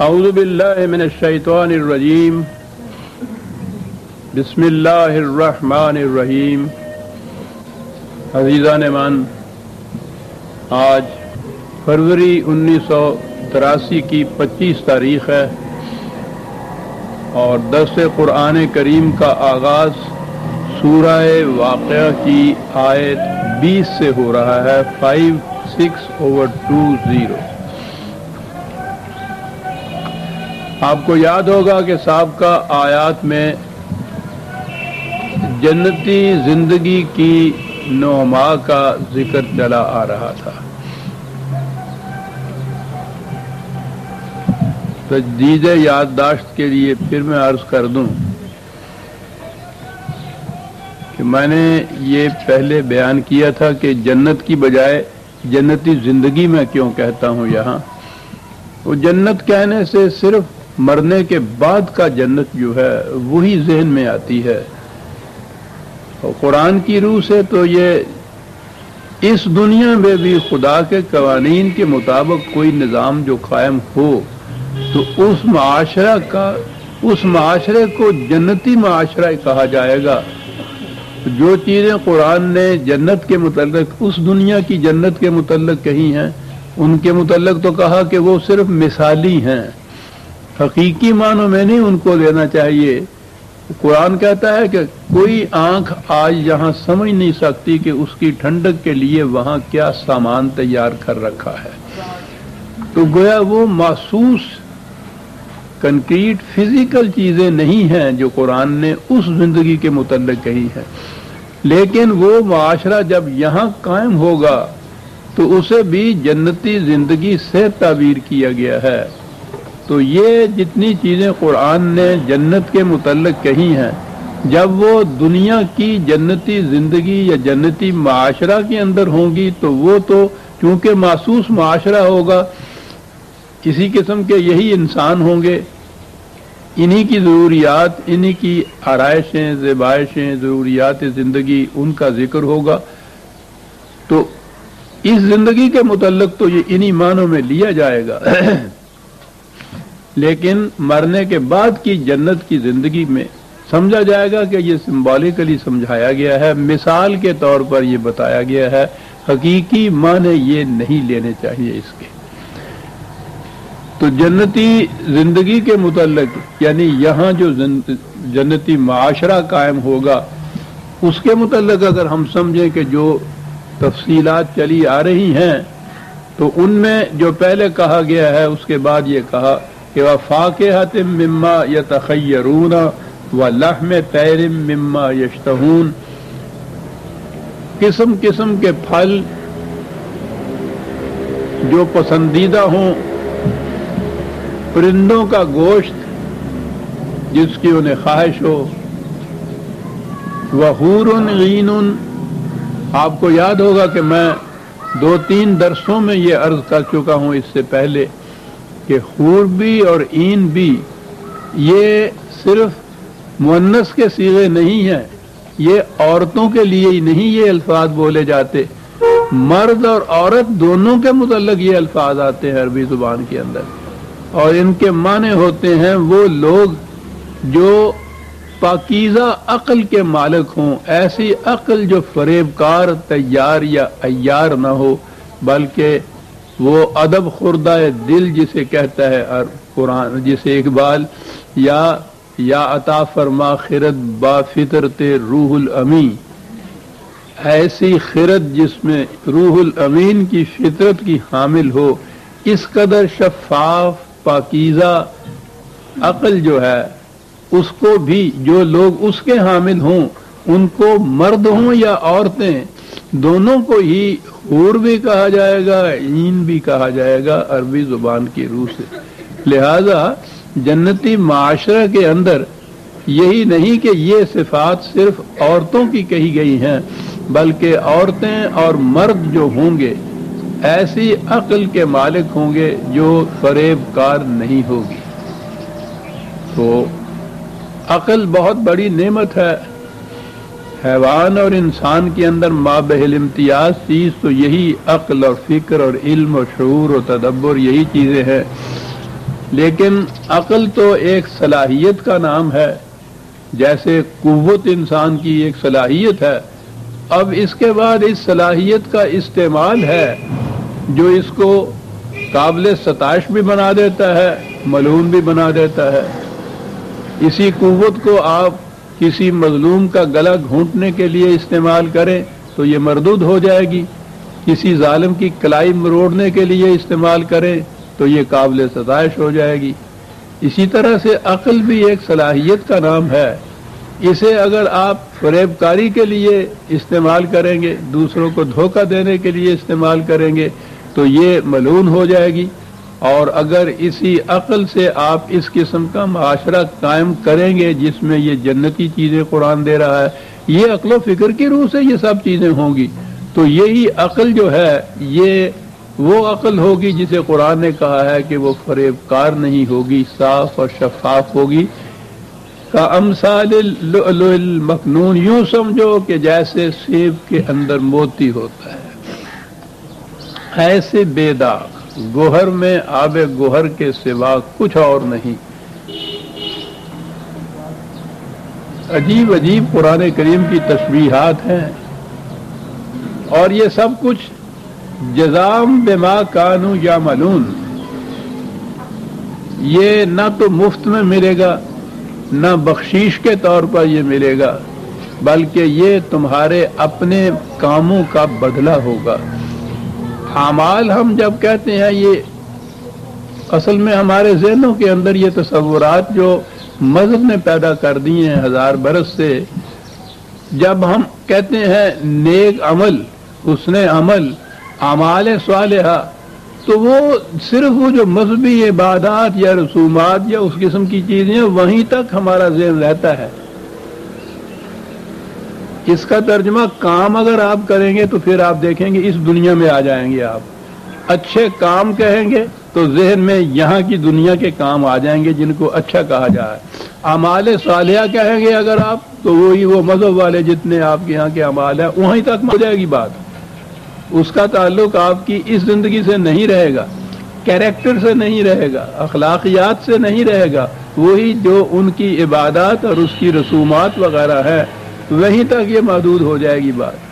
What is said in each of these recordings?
اعوذ باللہ من الشیطان الرجیم بسم اللہ الرحمن الرحیم۔ عزیزان من، آج فروری 1983 کی 25 تاریخ ہے اور درس قرآن کریم کا آغاز سورہ واقعہ کی آیت 20 سے ہو رہا ہے، 56/20۔ آپ کو یاد ہوگا کہ سابقہ آیات میں جنتی زندگی کی نعما کا ذکر چلا آ رہا تھا۔ تجدید یادداشت کے لیے پھر میں عرض کر دوں کہ میں نے یہ پہلے بیان کیا تھا کہ جنت کی بجائے جنتی زندگی میں کیوں کہتا ہوں یہاں۔ وہ جنت کہنے سے صرف مرنے کے بعد کا جنت جو ہے وہی ذہن میں آتی ہے، اور قرآن کی روح سے تو یہ اس دنیا میں بھی خدا کے قوانین کے مطابق کوئی نظام جو قائم ہو تو اس معاشرے کو جنتی معاشرہ کہا جائے گا۔ جو چیزیں قرآن نے جنت کے متعلق، اس دنیا کی جنت کے متعلق کہی ہیں، ان کے متعلق تو کہا کہ وہ صرف مثالی ہیں، حقیقی معنوں میں نہیں ان کو لینا چاہیے۔ قرآن کہتا ہے کہ کوئی آنکھ آج یہاں سمجھ نہیں سکتی کہ اس کی ٹھنڈک کے لیے وہاں کیا سامان تیار کر رکھا ہے۔ تو گویا وہ محسوس کنکریٹ فزیکل چیزیں نہیں ہیں جو قرآن نے اس زندگی کے متعلق کہی ہیں، لیکن وہ معاشرہ جب یہاں قائم ہوگا تو اسے بھی جنتی زندگی سے تعبیر کیا گیا ہے۔ تو یہ جتنی چیزیں قرآن نے جنت کے متعلق کہی ہیں، جب وہ دنیا کی جنتی زندگی یا جنتی معاشرہ کے اندر ہوں گی تو وہ تو چونکہ محسوس معاشرہ ہوگا، کسی قسم کے یہی انسان ہوں گے، انہی کی ضروریات، انہی کی آرائشیں، زیبائشیں، ضروریات زندگی ان کا ذکر ہوگا۔ تو اس زندگی کے متعلق تو یہ انہی معنوں میں لیا جائے گا، لیکن مرنے کے بعد کی جنت کی زندگی میں سمجھا جائے گا کہ یہ سمبولیکلی سمجھایا گیا ہے، مثال کے طور پر یہ بتایا گیا ہے، حقیقی معنی یہ نہیں لینے چاہیے اس کے۔ تو جنتی زندگی کے متعلق یعنی یہاں جو جنتی معاشرہ قائم ہوگا اس کے متعلق اگر ہم سمجھیں کہ جو تفصیلات چلی آ رہی ہیں تو ان میں جو پہلے کہا گیا ہے اس کے بعد یہ کہا کہ وَفَاكِهَةٍ مِّمَّا يَتَخَيَّرُونَ وَلَحْمِ طَيْرٍ مِّمَّا يَشْتَهُونَ، قسم قسم کے پھل جو پسندیدہ ہوں، پرندوں کا گوشت جس کی انہیں خواہش ہو، وَحُورٌ عِینٌ۔ آپ کو یاد ہوگا کہ میں 2-3 درسوں میں یہ عرض کر چکا ہوں اس سے پہلے کہ حور بھی اور عین بھی یہ صرف مؤنث کے صیغے نہیں ہیں، یہ عورتوں کے لیے ہی نہیں یہ الفاظ بولے جاتے، مرد اور عورت دونوں کے متعلق یہ الفاظ آتے ہیں عربی زبان کے اندر، اور ان کے معنی ہوتے ہیں وہ لوگ جو پاکیزہ عقل کے مالک ہوں، ایسی عقل جو فریب کار، تیار یا عیار نہ ہو، بلکہ وہ ادب خوردہ دل جسے کہتا ہے قرآن، جسے اقبال یا عطا فرما خرد با فطرت روح الامی، ایسی خرد جس میں روح الامین کی فطرت کی حامل ہو، اس قدر شفاف پاکیزہ عقل جو ہے اس کو بھی جو لوگ اس کے حامل ہوں، ان کو مرد ہوں یا عورتیں دونوں کو ہی حور بھی کہا جائے گا، عین بھی کہا جائے گا عربی زبان کی روح سے۔ لہذا جنتی معاشرہ کے اندر یہی نہیں کہ یہ صفات صرف عورتوں کی کہی گئی ہیں، بلکہ عورتیں اور مرد جو ہوں گے ایسی عقل کے مالک ہوں گے جو فریب کار نہیں ہوگی۔ تو عقل بہت بڑی نعمت ہے، حیوان اور انسان کے اندر مابہل امتیاز چیز تو یہی عقل اور فکر اور علم اور شعور اور تدبر، یہی چیزیں ہیں لیکن عقل تو ایک صلاحیت کا نام ہے، جیسے قوت انسان کی ایک صلاحیت ہے. اب اس کے بعد اس صلاحیت کا استعمال ہے جو اس کو قابل ستائش بھی بنا دیتا ہے، ملعون بھی بنا دیتا ہے. اسی قوت کو آپ کسی مظلوم کا گلا گھونٹنے کے لیے استعمال کریں تو یہ مردود ہو جائے گی، کسی ظالم کی کلائی مروڑنے کے لیے استعمال کریں تو یہ قابل ستائش ہو جائے گی. اسی طرح سے عقل بھی ایک صلاحیت کا نام ہے. اسے اگر آپ فریب کاری کے لیے استعمال کریں گے، دوسروں کو دھوکہ دینے کے لیے استعمال کریں گے تو یہ ملعون ہو جائے گی. اور اگر اسی عقل سے آپ اس قسم کا معاشرہ قائم کریں گے جس میں یہ جنتی چیزیں قرآن دے رہا ہے، یہ عقل و فکر کی روح سے یہ سب چیزیں ہوں گی، تو یہی عقل جو ہے یہ وہ عقل ہوگی جسے قرآن نے کہا ہے کہ وہ فریب کار نہیں ہوگی، صاف اور شفاف ہوگی. کامثال اللؤلؤ المکنون، یوں سمجھو کہ جیسے سیب کے اندر موتی ہوتا ہے، ایسے بے داغ، گوہر میں آب گوہر کے سوا کچھ اور نہیں. عجیب عجیب قرآن کریم کی تشبیہات ہیں، اور یہ سب کچھ جزام بما کانوا یعملون. یہ نہ تو مفت میں ملے گا، نہ بخشش کے طور پر یہ ملے گا، بلکہ یہ تمہارے اپنے کاموں کا بدلہ ہوگا. اعمال ہم جب کہتے ہیں، یہ اصل میں ہمارے ذہنوں کے اندر یہ تصورات جو مذہب نے پیدا کر دیے ہیں 1000 برس سے. جب ہم کہتے ہیں نیک عمل، حسن عمل، اعمال صالحہ، تو وہ صرف وہ جو مذہبی عبادات یا رسومات یا اس قسم کی چیزیں وہیں تک ہمارا ذہن رہتا ہے. اس کا ترجمہ کام اگر آپ کریں گے تو پھر آپ دیکھیں گے اس دنیا میں آ جائیں گے. آپ اچھے کام کہیں گے تو ذہن میں یہاں کی دنیا کے کام آ جائیں گے جن کو اچھا کہا جائے. اعمال صالحہ کہیں گے اگر آپ تو وہی وہ مذہب والے جتنے آپ کے یہاں کے اعمال ہیں وہیں تک ہو جائے گی بات. اس کا تعلق آپ کی اس زندگی سے نہیں رہے گا، کیریکٹر سے نہیں رہے گا، اخلاقیات سے نہیں رہے گا. وہی جو ان کی عبادات اور اس کی رسومات وغیرہ ہے وہیں تک یہ محدود ہو جائے گی بات.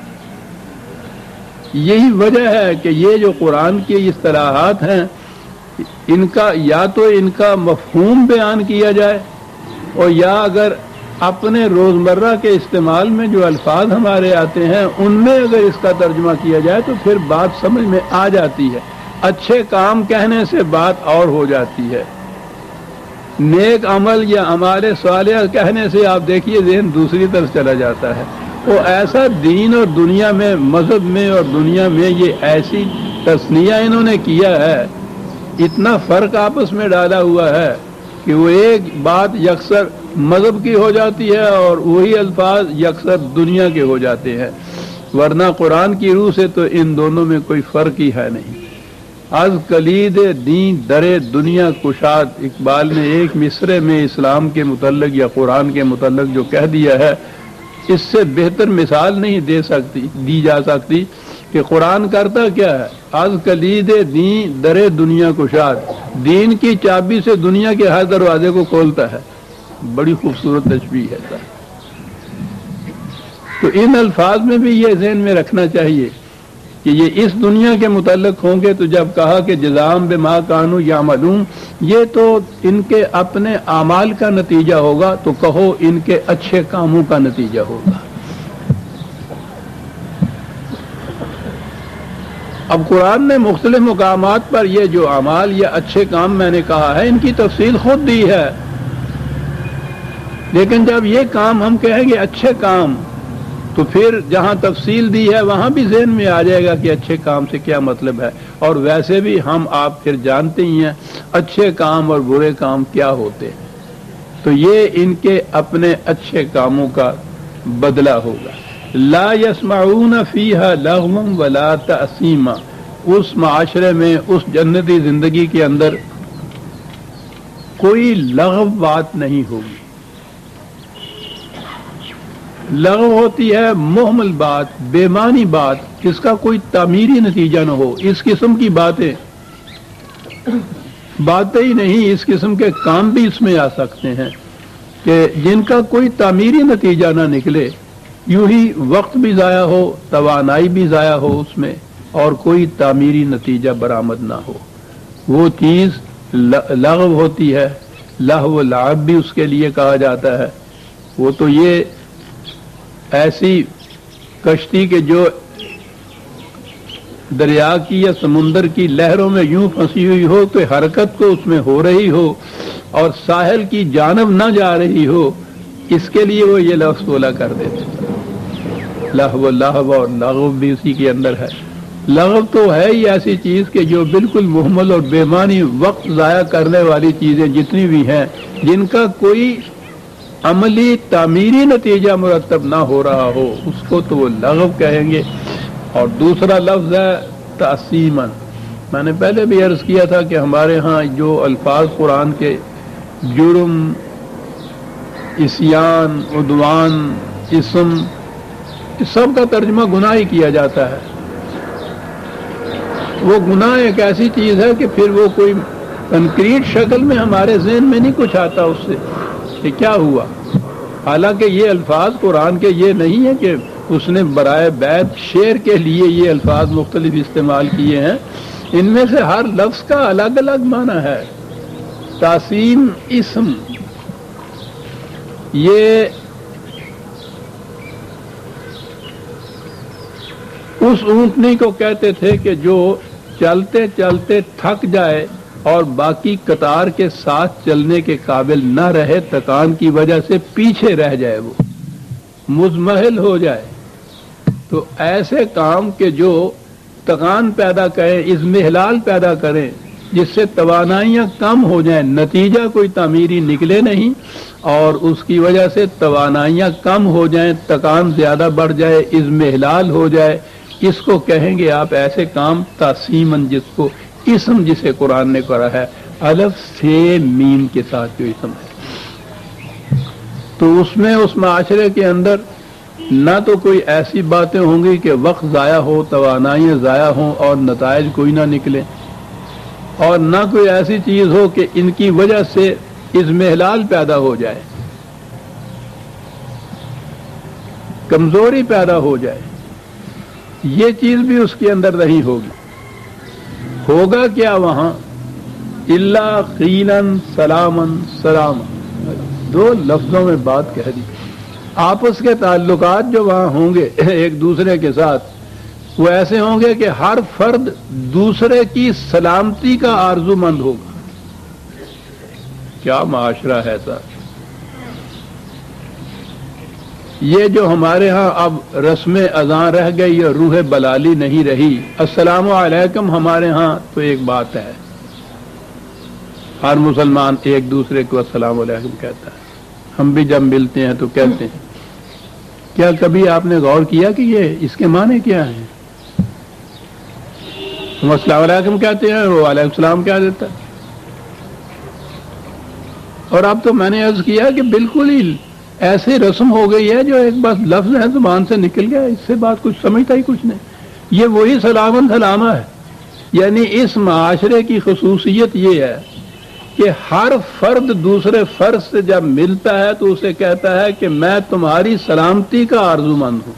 یہی وجہ ہے کہ یہ جو قرآن کی اصطلاحات ہیں ان کا یا تو ان کا مفہوم بیان کیا جائے، اور یا اگر اپنے روزمرہ کے استعمال میں جو الفاظ ہمارے آتے ہیں ان میں اگر اس کا ترجمہ کیا جائے تو پھر بات سمجھ میں آ جاتی ہے. اچھے کام کہنے سے بات اور ہو جاتی ہے. نیک عمل یا اعمال صالحہ کہنے سے آپ دیکھیے ذہن دوسری طرف چلا جاتا ہے. وہ ایسا دین اور دنیا میں، مذہب میں اور دنیا میں یہ ایسی تصنیہ انہوں نے کیا ہے، اتنا فرق آپس میں ڈالا ہوا ہے کہ وہ ایک بات یکسر مذہب کی ہو جاتی ہے اور وہی الفاظ یکسر دنیا کے ہو جاتے ہیں. ورنہ قرآن کی روح سے تو ان دونوں میں کوئی فرق ہی ہے نہیں. از کلید دین در دنیا کشاد، اقبال نے ایک مصرے میں اسلام کے متعلق یا قرآن کے متعلق جو کہہ دیا ہے، اس سے بہتر مثال نہیں دی جا سکتی کہ قرآن کرتا کیا ہے. از کلید دین در دنیا کشاد، دین کی چابی سے دنیا کے ہر دروازے کو کھولتا ہے. بڑی خوبصورت تشبیہ ہے. تو ان الفاظ میں بھی یہ ذہن میں رکھنا چاہیے کہ یہ اس دنیا کے متعلق ہوں گے. تو جب کہا کہ جزام بما کانوا یعملون، یہ تو ان کے اپنے اعمال کا نتیجہ ہوگا، تو کہو ان کے اچھے کاموں کا نتیجہ ہوگا. اب قرآن نے مختلف مقامات پر یہ جو اعمال یا اچھے کام میں نے کہا ہے ان کی تفصیل خود دی ہے، لیکن جب یہ کام ہم کہیں گے اچھے کام تو پھر جہاں تفصیل دی ہے وہاں بھی ذہن میں آ جائے گا کہ اچھے کام سے کیا مطلب ہے. اور ویسے بھی ہم آپ پھر جانتے ہی ہیں اچھے کام اور برے کام کیا ہوتے ہیں. تو یہ ان کے اپنے اچھے کاموں کا بدلہ ہوگا. لا يسمعون فيها لغوا ولا تأثیما، اس معاشرے میں، اس جنتی زندگی کے اندر کوئی لغو بات نہیں ہوگی. لغو ہوتی ہے مہمل بات، بے معنی بات، جس کا کوئی تعمیری نتیجہ نہ ہو. اس قسم کی باتیں باتیں ہی نہیں، اس قسم کے کام بھی اس میں آ سکتے ہیں کہ جن کا کوئی تعمیری نتیجہ نہ نکلے، یوں ہی وقت بھی ضائع ہو، توانائی بھی ضائع ہو اس میں، اور کوئی تعمیری نتیجہ برآمد نہ ہو۔ وہ چیز لغو ہوتی ہے، لہو و لعب بھی اس کے لیے کہا جاتا ہے۔ وہ تو یہ ایسی کشتی کے جو دریا کی یا سمندر کی لہروں میں یوں پھنسی ہوئی ہو کہ حرکت تو اس میں ہو رہی ہو اور ساحل کی جانب نہ جا رہی ہو، اس کے لیے وہ یہ لفظ بولا کر دیتے۔ لہو اور لغو بھی اسی کے اندر ہے۔ لغو تو ہے ہی ایسی چیز کہ جو بالکل مہمل اور بے معنی وقت ضائع کرنے والی چیزیں جتنی بھی ہیں، جن کا کوئی عملی تعمیری نتیجہ مرتب نہ ہو رہا ہو، اس کو تو وہ لغو کہیں گے۔ اور دوسرا لفظ ہے تعصیماً۔ میں نے پہلے بھی عرض کیا تھا کہ ہمارے ہاں جو الفاظ قرآن کے جرم، عصیان، عدوان، اسم، اس سب کا ترجمہ گناہ ہی کیا جاتا ہے۔ وہ گناہ ایک ایسی چیز ہے کہ پھر وہ کوئی کنکریٹ شکل میں ہمارے ذہن میں نہیں کچھ آتا اس سے کہ کیا ہوا۔ حالانکہ یہ الفاظ قرآن کے یہ نہیں ہے کہ اس نے برائے بیت شعر کے لیے یہ الفاظ مختلف استعمال کیے ہیں، ان میں سے ہر لفظ کا الگ الگ معنی ہے۔ تعصیم اسم، یہ اس اونٹنی کو کہتے تھے کہ جو چلتے چلتے تھک جائے اور باقی قطار کے ساتھ چلنے کے قابل نہ رہے، تکان کی وجہ سے پیچھے رہ جائے، وہ مزمحل ہو جائے۔ تو ایسے کام کے جو تکان پیدا کریں، اضمحلال پیدا کریں، جس سے توانائیاں کم ہو جائیں، نتیجہ کوئی تعمیری نکلے نہیں اور اس کی وجہ سے توانائیاں کم ہو جائیں، تکان زیادہ بڑھ جائے، اضمحلال ہو جائے، اس کو کہیں گے آپ ایسے کام تعصیماً، جس کو اسم جسے قرآن نے کرا ہے الف سے میم کے ساتھ جو اسم ہے۔ تو اس میں اس معاشرے کے اندر نہ تو کوئی ایسی باتیں ہوں گی کہ وقت ضائع ہو، توانائیاں ضائع ہوں اور نتائج کوئی نہ نکلے، اور نہ کوئی ایسی چیز ہو کہ ان کی وجہ سے اضمحلال پیدا ہو جائے، کمزوری پیدا ہو جائے۔ یہ چیز بھی اس کے اندر نہیں ہوگی۔ ہوگا کیا وہاں؟ الا قیلاً سلاماً سلاماً، دو لفظوں میں بات کہہ دی۔ آپس کے تعلقات جو وہاں ہوں گے ایک دوسرے کے ساتھ، وہ ایسے ہوں گے کہ ہر فرد دوسرے کی سلامتی کا آرزو مند ہوگا۔ کیا معاشرہ ہے سر! یہ جو ہمارے ہاں اب رسم اذان رہ گئی اور روح بلالی نہیں رہی، السلام علیکم ہمارے ہاں تو ایک بات ہے، ہر مسلمان ایک دوسرے کو السلام علیکم کہتا ہے، ہم بھی جب ملتے ہیں تو کہتے ہیں۔ کیا کبھی آپ نے غور کیا کہ یہ اس کے معنی کیا ہیں؟ ہم السلام علیکم کہتے ہیں، وہ علیکم السلام کہہ دیتا ہے۔ اور اب تو میں نے عرض کیا کہ بالکل ہی ایسے رسم ہو گئی ہے جو ایک بس لفظ ہے زبان سے نکل گیا، اس سے بات کچھ سمجھتا ہی کچھ نہیں۔ یہ وہی سلامن سلامہ ہے۔ یعنی اس معاشرے کی خصوصیت یہ ہے کہ ہر فرد دوسرے فرد سے جب ملتا ہے تو اسے کہتا ہے کہ میں تمہاری سلامتی کا آرزو مند ہوں،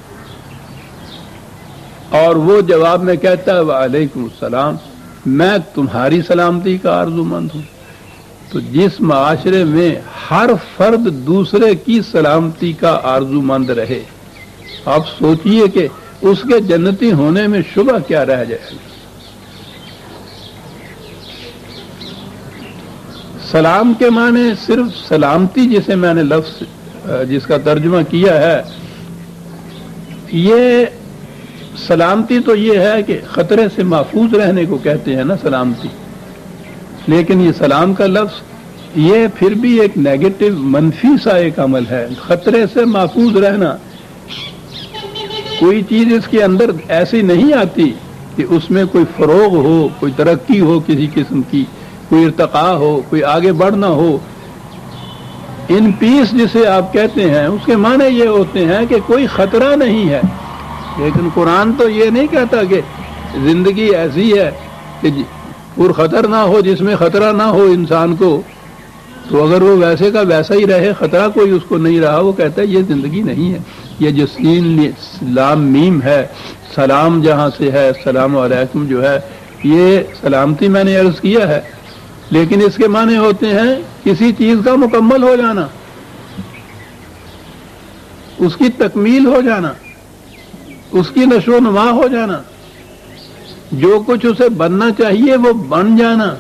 اور وہ جواب میں کہتا ہے وعلیکم السلام، میں تمہاری سلامتی کا آرزو مند ہوں۔ تو جس معاشرے میں ہر فرد دوسرے کی سلامتی کا آرزو مند رہے، آپ سوچئے کہ اس کے جنتی ہونے میں شبہ کیا رہ جائے گا۔ سلام کے معنی صرف سلامتی، جسے میں نے لفظ جس کا ترجمہ کیا ہے، یہ سلامتی تو یہ ہے کہ خطرے سے محفوظ رہنے کو کہتے ہیں نا سلامتی، لیکن یہ سلام کا لفظ یہ پھر بھی ایک نیگیٹو منفی سا ایک عمل ہے۔ خطرے سے محفوظ رہنا، کوئی چیز اس کے اندر ایسی نہیں آتی کہ اس میں کوئی فروغ ہو، کوئی ترقی ہو کسی قسم کی، کوئی ارتقاء ہو، کوئی آگے بڑھنا ہو۔ ان پیس جسے آپ کہتے ہیں، اس کے معنی یہ ہوتے ہیں کہ کوئی خطرہ نہیں ہے۔ لیکن قرآن تو یہ نہیں کہتا کہ زندگی ایسی ہے کہ اور خطر نہ ہو، جس میں خطرہ نہ ہو انسان کو، تو اگر وہ ویسے کا ویسا ہی رہے، خطرہ کوئی اس کو نہیں رہا، وہ کہتا ہے یہ زندگی نہیں ہے۔ یہ جو سین لام میم ہے، سلام جہاں سے ہے، السلام علیکم جو ہے، یہ سلامتی میں نے عرض کیا ہے، لیکن اس کے معنی ہوتے ہیں کسی چیز کا مکمل ہو جانا، اس کی تکمیل ہو جانا، اس کی نشو و نما ہو جانا، جو کچھ اسے بننا چاہیے وہ بن جانا۔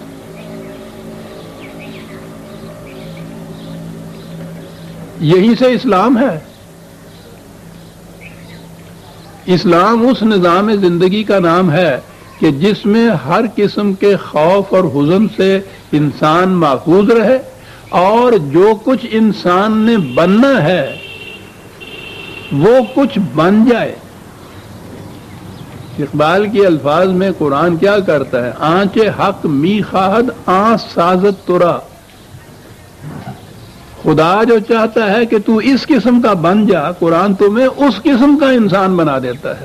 یہی سے اسلام ہے۔ اسلام اس نظام زندگی کا نام ہے کہ جس میں ہر قسم کے خوف اور حزن سے انسان محفوظ رہے، اور جو کچھ انسان نے بننا ہے وہ کچھ بن جائے۔ اقبال کے الفاظ میں قرآن کیا کرتا ہے؟ آنچ حق می خواہد آنچ سازت ترا، خدا جو چاہتا ہے کہ تو اس قسم کا بن جا، قرآن تمہیں اس قسم کا انسان بنا دیتا ہے۔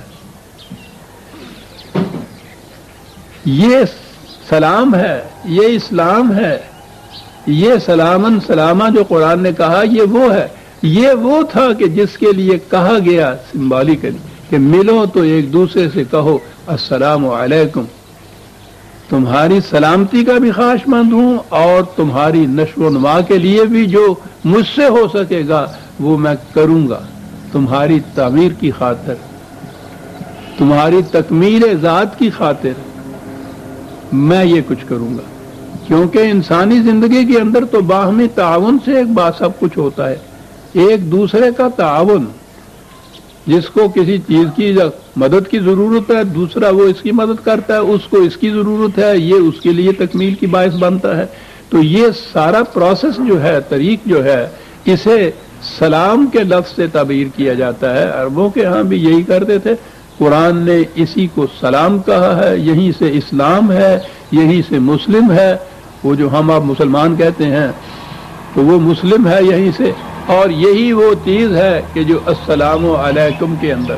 یہ سلام ہے، یہ اسلام ہے، یہ سلامن سلامہ جو قرآن نے کہا یہ وہ ہے۔ یہ وہ تھا کہ جس کے لیے کہا گیا سمبولکلی کہ ملو تو ایک دوسرے سے کہو السلام علیکم، تمہاری سلامتی کا بھی خواہش مند ہوں، اور تمہاری نشو و نما کے لیے بھی جو مجھ سے ہو سکے گا وہ میں کروں گا، تمہاری تعمیر کی خاطر، تمہاری تکمیل ذات کی خاطر میں یہ کچھ کروں گا۔ کیونکہ انسانی زندگی کے اندر تو باہمی تعاون سے ایک بات سب کچھ ہوتا ہے، ایک دوسرے کا تعاون۔ جس کو کسی چیز کی مدد کی ضرورت ہے، دوسرا وہ اس کی مدد کرتا ہے، اس کو اس کی ضرورت ہے، یہ اس کے لیے تکمیل کی باعث بنتا ہے۔ تو یہ سارا پروسیس جو ہے، طریق جو ہے، اسے سلام کے لفظ سے تعبیر کیا جاتا ہے۔ عربوں کے ہاں بھی یہی کرتے تھے، قرآن نے اسی کو سلام کہا ہے، یہیں سے اسلام ہے، یہیں سے مسلم ہے۔ وہ جو ہم آپ مسلمان کہتے ہیں تو وہ مسلم ہے یہیں سے، اور یہی وہ چیز ہے کہ جو السلام علیکم کے اندر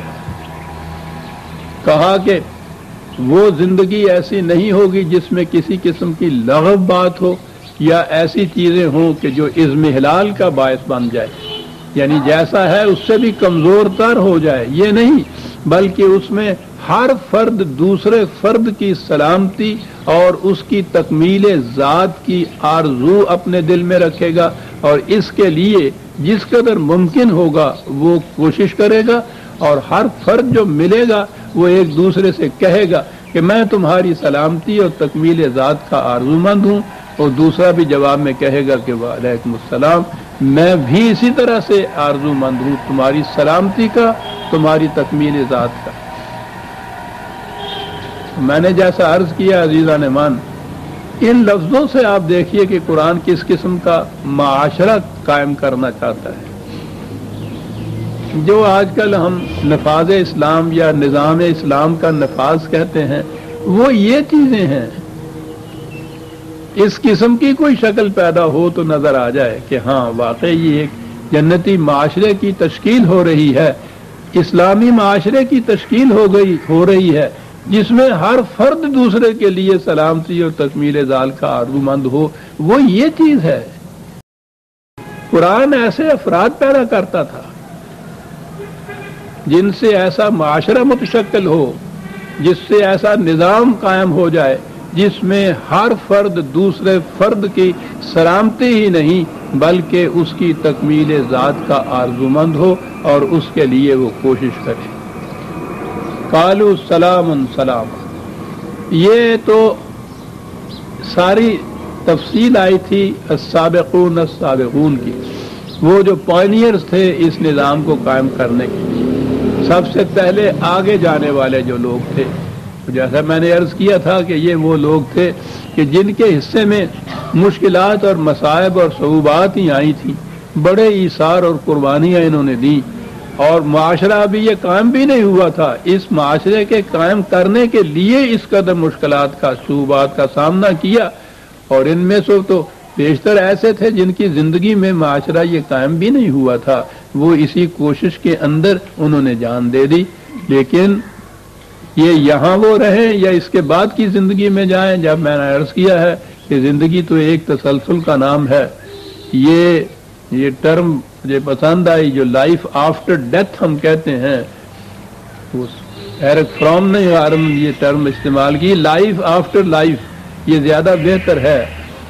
کہا کہ وہ زندگی ایسی نہیں ہوگی جس میں کسی قسم کی لغو بات ہو یا ایسی چیزیں ہوں کہ جو اضمحلال کا باعث بن جائے، یعنی جیسا ہے اس سے بھی کمزور تر ہو جائے، یہ نہیں، بلکہ اس میں ہر فرد دوسرے فرد کی سلامتی اور اس کی تکمیل ذات کی آرزو اپنے دل میں رکھے گا، اور اس کے لیے جس قدر ممکن ہوگا وہ کوشش کرے گا، اور ہر فرد جو ملے گا وہ ایک دوسرے سے کہے گا کہ میں تمہاری سلامتی اور تکمیل ذات کا آرزو مند ہوں، اور دوسرا بھی جواب میں کہے گا کہ وعلیکم السلام، میں بھی اسی طرح سے آرزو مند ہوں تمہاری سلامتی کا، تمہاری تکمیل ذات کا۔ میں نے جیسا عرض کیا عزیزان مان، ان لفظوں سے آپ دیکھیے کہ قرآن کس قسم کا معاشرہ قائم کرنا چاہتا ہے۔ جو آج کل ہم نفاذ اسلام یا نظام اسلام کا نفاذ کہتے ہیں، وہ یہ چیزیں ہیں۔ اس قسم کی کوئی شکل پیدا ہو تو نظر آ جائے کہ ہاں واقعی یہ ایک جنتی معاشرے کی تشکیل ہو رہی ہے، اسلامی معاشرے کی تشکیل ہو رہی ہے، جس میں ہر فرد دوسرے کے لیے سلامتی اور تکمیل ذات کا آرزو مند ہو، وہ یہ چیز ہے۔ قرآن ایسے افراد پیدا کرتا تھا جن سے ایسا معاشرہ متشکل ہو، جس سے ایسا نظام قائم ہو جائے جس میں ہر فرد دوسرے فرد کی سلامتی ہی نہیں بلکہ اس کی تکمیل ذات کا آرزو مند ہو اور اس کے لیے وہ کوشش کرے۔ قالوا سلام سلام، یہ تو ساری تفصیل آئی تھی السابقون السابقون کی، وہ جو پائنیئرز تھے اس نظام کو قائم کرنے کے لیے، سب سے پہلے آگے جانے والے جو لوگ تھے۔ جیسا میں نے عرض کیا تھا کہ یہ وہ لوگ تھے کہ جن کے حصے میں مشکلات اور مصائب اور صعوبات ہی آئی تھیں، بڑے ایثار اور قربانیاں انہوں نے دیں، اور معاشرہ ابھی یہ قائم بھی نہیں ہوا تھا۔ اس معاشرے کے قائم کرنے کے لیے اس قدر مشکلات کا صعوبات کا سامنا کیا، اور ان میں سے تو بیشتر ایسے تھے جن کی زندگی میں معاشرہ یہ قائم بھی نہیں ہوا تھا، وہ اسی کوشش کے اندر انہوں نے جان دے دی۔ لیکن یہ یہاں وہ رہیں یا اس کے بعد کی زندگی میں جائیں. جب میں نے عرض کیا ہے کہ زندگی تو ایک تسلسل کا نام ہے. یہ ٹرم مجھے پسند آئی جو لائف آفٹر ڈیتھ ہم کہتے ہیں. ایرک فرام نے یہ ٹرم استعمال کی، لائف آفٹر لائف، یہ زیادہ بہتر ہے.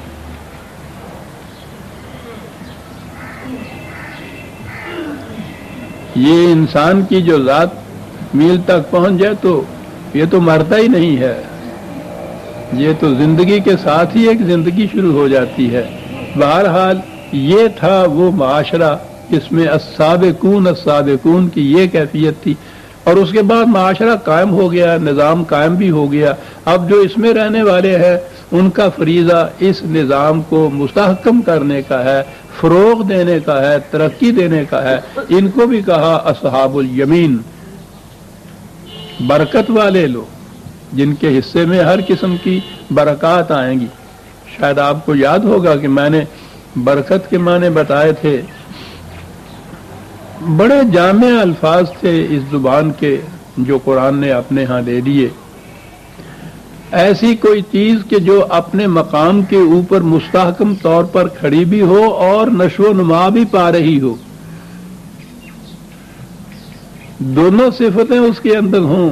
یہ انسان کی جو ذات میل تک پہنچ جائے تو یہ تو مرتا ہی نہیں ہے، یہ تو زندگی کے ساتھ ہی ایک زندگی شروع ہو جاتی ہے. بہرحال یہ تھا وہ معاشرہ جس میں السابقون کی یہ کیفیت تھی، اور اس کے بعد معاشرہ قائم ہو گیا، نظام قائم بھی ہو گیا. اب جو اس میں رہنے والے ہیں ان کا فریضہ اس نظام کو مستحکم کرنے کا ہے، فروغ دینے کا ہے، ترقی دینے کا ہے. ان کو بھی کہا اصحاب الیمین، برکت والے لوگ جن کے حصے میں ہر قسم کی برکات آئیں گی. شاید آپ کو یاد ہوگا کہ میں نے برکت کے معنی بتائے تھے. بڑے جامع الفاظ تھے اس زبان کے جو قرآن نے اپنے ہاں دے دیے. ایسی کوئی چیز کہ جو اپنے مقام کے اوپر مستحکم طور پر کھڑی بھی ہو اور نشو و نما بھی پا رہی ہو، دونوں صفتیں اس کے اندر ہوں،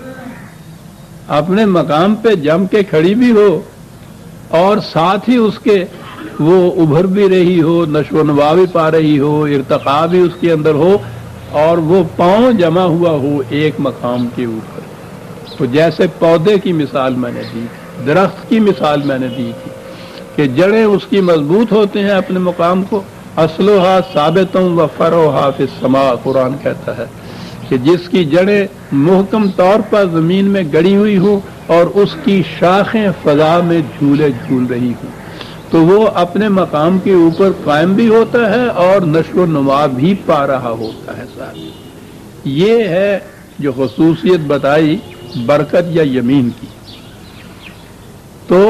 اپنے مقام پہ جم کے کھڑی بھی ہو اور ساتھ ہی اس کے وہ ابھر بھی رہی ہو، نشو و نما بھی پا رہی ہو، ارتقاء بھی اس کے اندر ہو، اور وہ پاؤں جمع ہوا ہو ایک مقام کے اوپر. تو جیسے پودے کی مثال میں نے دی تھی، درخت کی مثال میں نے دی تھی کہ جڑیں اس کی مضبوط ہوتے ہیں اپنے مقام کو. اصلھا ثابتٌ و فرعھا فی السماء، قرآن کہتا ہے کہ جس کی جڑیں محکم طور پر زمین میں گڑی ہوئی ہوں اور اس کی شاخیں فضا میں جھولے جھول رہی ہوں، تو وہ اپنے مقام کے اوپر قائم بھی ہوتا ہے اور نشو و نما بھی پا رہا ہوتا ہے. صاحب یہ ہے جو خصوصیت بتائی برکت یا یمین کی. تو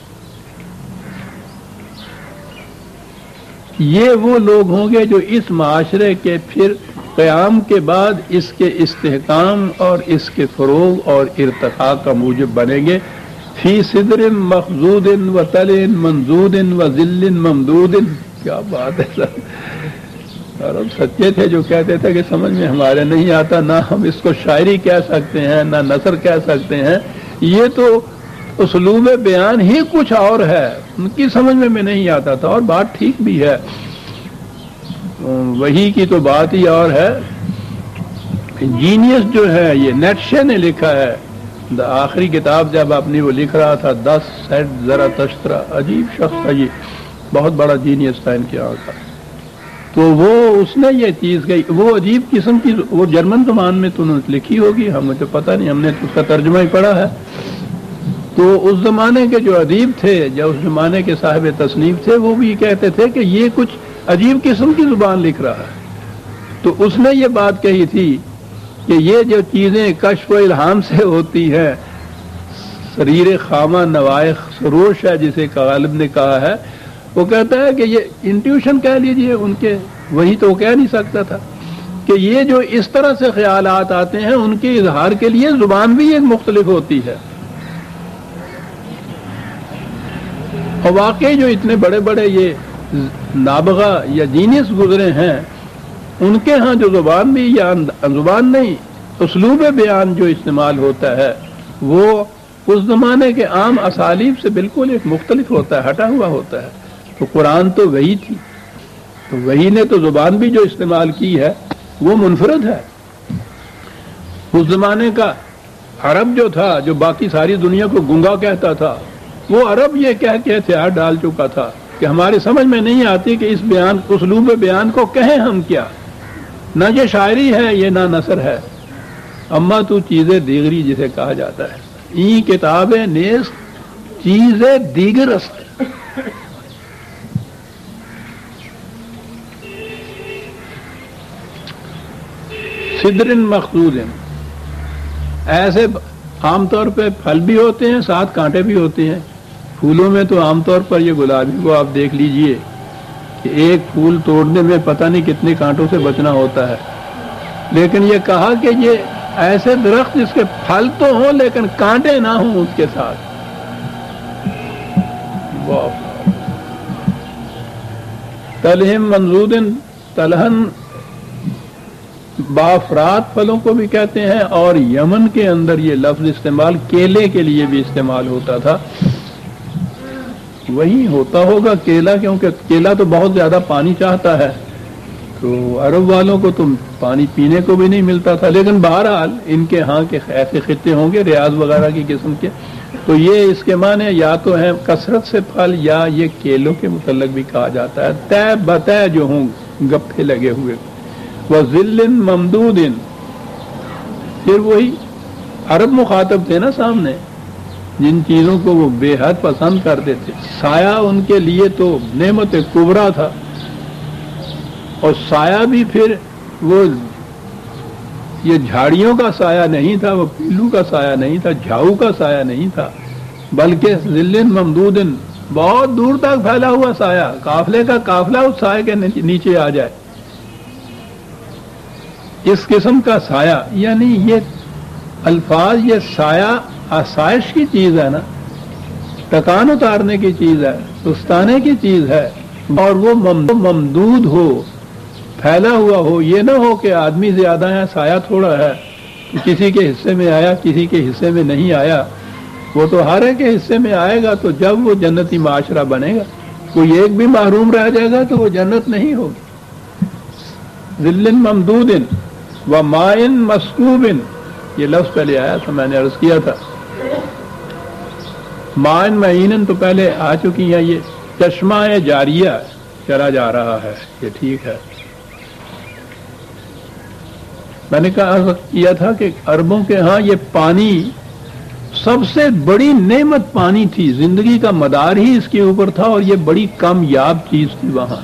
یہ وہ لوگ ہوں گے جو اس معاشرے کے پھر قیام کے بعد اس کے استحکام اور اس کے فروغ اور ارتقاء کا موجب بنیں گے. فی صدر مخضود و طل منضود و ذل ممدود. کیا بات ہے سر، اور ہم سچے تھے جو کہتے تھے کہ سمجھ میں ہمارے نہیں آتا، نہ ہم اس کو شاعری کہہ سکتے ہیں نہ نثر کہہ سکتے ہیں. یہ تو اسلوب بیان ہی کچھ اور ہے، ان کی سمجھ میں نہیں آتا تھا. اور بات ٹھیک بھی ہے، وہی کی تو بات ہی اور ہے. جینیس جو ہے یہ نیٹشے نے لکھا ہے، آخری کتاب جب اپنی وہ لکھ رہا تھا 10 سیٹ ذرا تشترا، عجیب شخص تھا، یہ بہت بڑا جینیس تھا ان کے یہاں کا. تو وہ اس نے یہ چیز گئی، وہ عجیب قسم کی، وہ جرمن زبان میں تو انہوں نے لکھی ہوگی، ہمیں تو پتہ نہیں، ہم نے تو اس کا ترجمہ ہی پڑھا ہے. تو اس زمانے کے جو ادیب تھے، جو اس زمانے کے صاحب تصنیف تھے، وہ بھی کہتے تھے کہ یہ کچھ عجیب قسم کی زبان لکھ رہا ہے. تو اس نے یہ بات کہی تھی کہ یہ جو چیزیں کشف و الہام سے ہوتی ہیں، سریر خامہ نوائے سروش ہے جسے غالب نے کہا ہے، وہ کہتا ہے کہ یہ انٹیوشن کہہ لیجئے ان کے، وہی تو وہ کہہ نہیں سکتا تھا کہ یہ جو اس طرح سے خیالات آتے ہیں ان کے اظہار کے لیے زبان بھی ایک مختلف ہوتی ہے. اور واقعی جو اتنے بڑے بڑے یہ نابغہ یا جینیس گزرے ہیں، ان کے ہاں جو زبان بھی، یا زبان نہیں، اسلوب بیان جو استعمال ہوتا ہے وہ اس زمانے کے عام اسالیب سے بالکل ایک مختلف ہوتا ہے، ہٹا ہوا ہوتا ہے. تو قرآن تو وہی تھی، تو وہی نے تو زبان بھی جو استعمال کی ہے وہ منفرد ہے. اس زمانے کا عرب جو تھا، جو باقی ساری دنیا کو گنگا کہتا تھا، وہ عرب یہ کہہ کے ہتھیار ڈال چکا تھا کہ ہماری سمجھ میں نہیں آتی کہ اس بیان، اسلوب بیان کو کہیں ہم کیا، نہ یہ شاعری ہے یہ نہ نثر ہے. اما تو چیزیں دیگری جسے کہا جاتا ہے، این کتابیں نیز چیزیں دیگر است. صدر مخضود، ایسے عام طور پہ پھل بھی ہوتے ہیں ساتھ کانٹے بھی ہوتے ہیں. پھولوں میں تو عام طور پر یہ گلابی کو آپ دیکھ لیجئے کہ ایک پھول توڑنے میں پتہ نہیں کتنے کانٹوں سے بچنا ہوتا ہے، لیکن یہ کہا کہ یہ ایسے درخت جس کے پھل تو ہوں لیکن کانٹے نہ ہوں اس کے ساتھ. تلہم منضود، تلہن بافرات پھلوں کو بھی کہتے ہیں، اور یمن کے اندر یہ لفظ استعمال کیلے کے لیے بھی استعمال ہوتا تھا. وہی ہوتا ہوگا کیلا، کیونکہ کیلا تو بہت زیادہ پانی چاہتا ہے، تو عرب والوں کو تو پانی پینے کو بھی نہیں ملتا تھا. لیکن بہرحال ان کے ہاں کے ایسے خطے ہوں گے ریاض وغیرہ کی قسم کے، تو یہ اس کے معنی یا تو ہیں کثرت سے پھل، یا یہ کیلوں کے متعلق بھی کہا جاتا ہے. طے بطے جو ہوں گپے لگے ہوئے. وَظِلٍّ مَمْدُودٍ، پھر وہی عرب مخاطب تھے نا سامنے، جن چیزوں کو وہ بے حد پسند کرتے تھے. سایہ ان کے لیے تو نعمت کبریٰ تھا، اور سایہ بھی پھر وہ یہ جھاڑیوں کا سایہ نہیں تھا، وہ پیلو کا سایہ نہیں تھا، جھاؤ کا سایہ نہیں تھا، بلکہ ذل ممدود، بہت دور تک پھیلا ہوا سایہ، قافلے کا قافلہ اس سایہ کے نیچے آ جائے، اس قسم کا سایہ. یعنی یہ الفاظ، یہ سایہ آسائش کی چیز ہے نا، تکان اتارنے کی چیز ہے، سستانے کی چیز ہے، اور وہ ممدود ہو، پھیلا ہوا ہو. یہ نہ ہو کہ آدمی زیادہ ہے سایہ تھوڑا ہے، کسی کے حصے میں آیا کسی کے حصے میں نہیں آیا. وہ تو ہر ایک کے حصے میں آئے گا، تو جب وہ جنتی معاشرہ بنے گا، کوئی ایک بھی محروم رہ جائے گا تو وہ جنت نہیں ہوگی. ذل ممدود وماء مسکوب، یہ لفظ پہلے آیا تھا، میں نے عرض کیا تھا. ماء معین تو پہلے آ چکی ہیں، یہ چشمہ جاریہ چلا جا رہا ہے، یہ ٹھیک ہے. میں نے کیا تھا کہ عربوں کے ہاں یہ پانی سب سے بڑی نعمت پانی تھی، زندگی کا مدار ہی اس کے اوپر تھا، اور یہ بڑی کامیاب چیز تھی. وہاں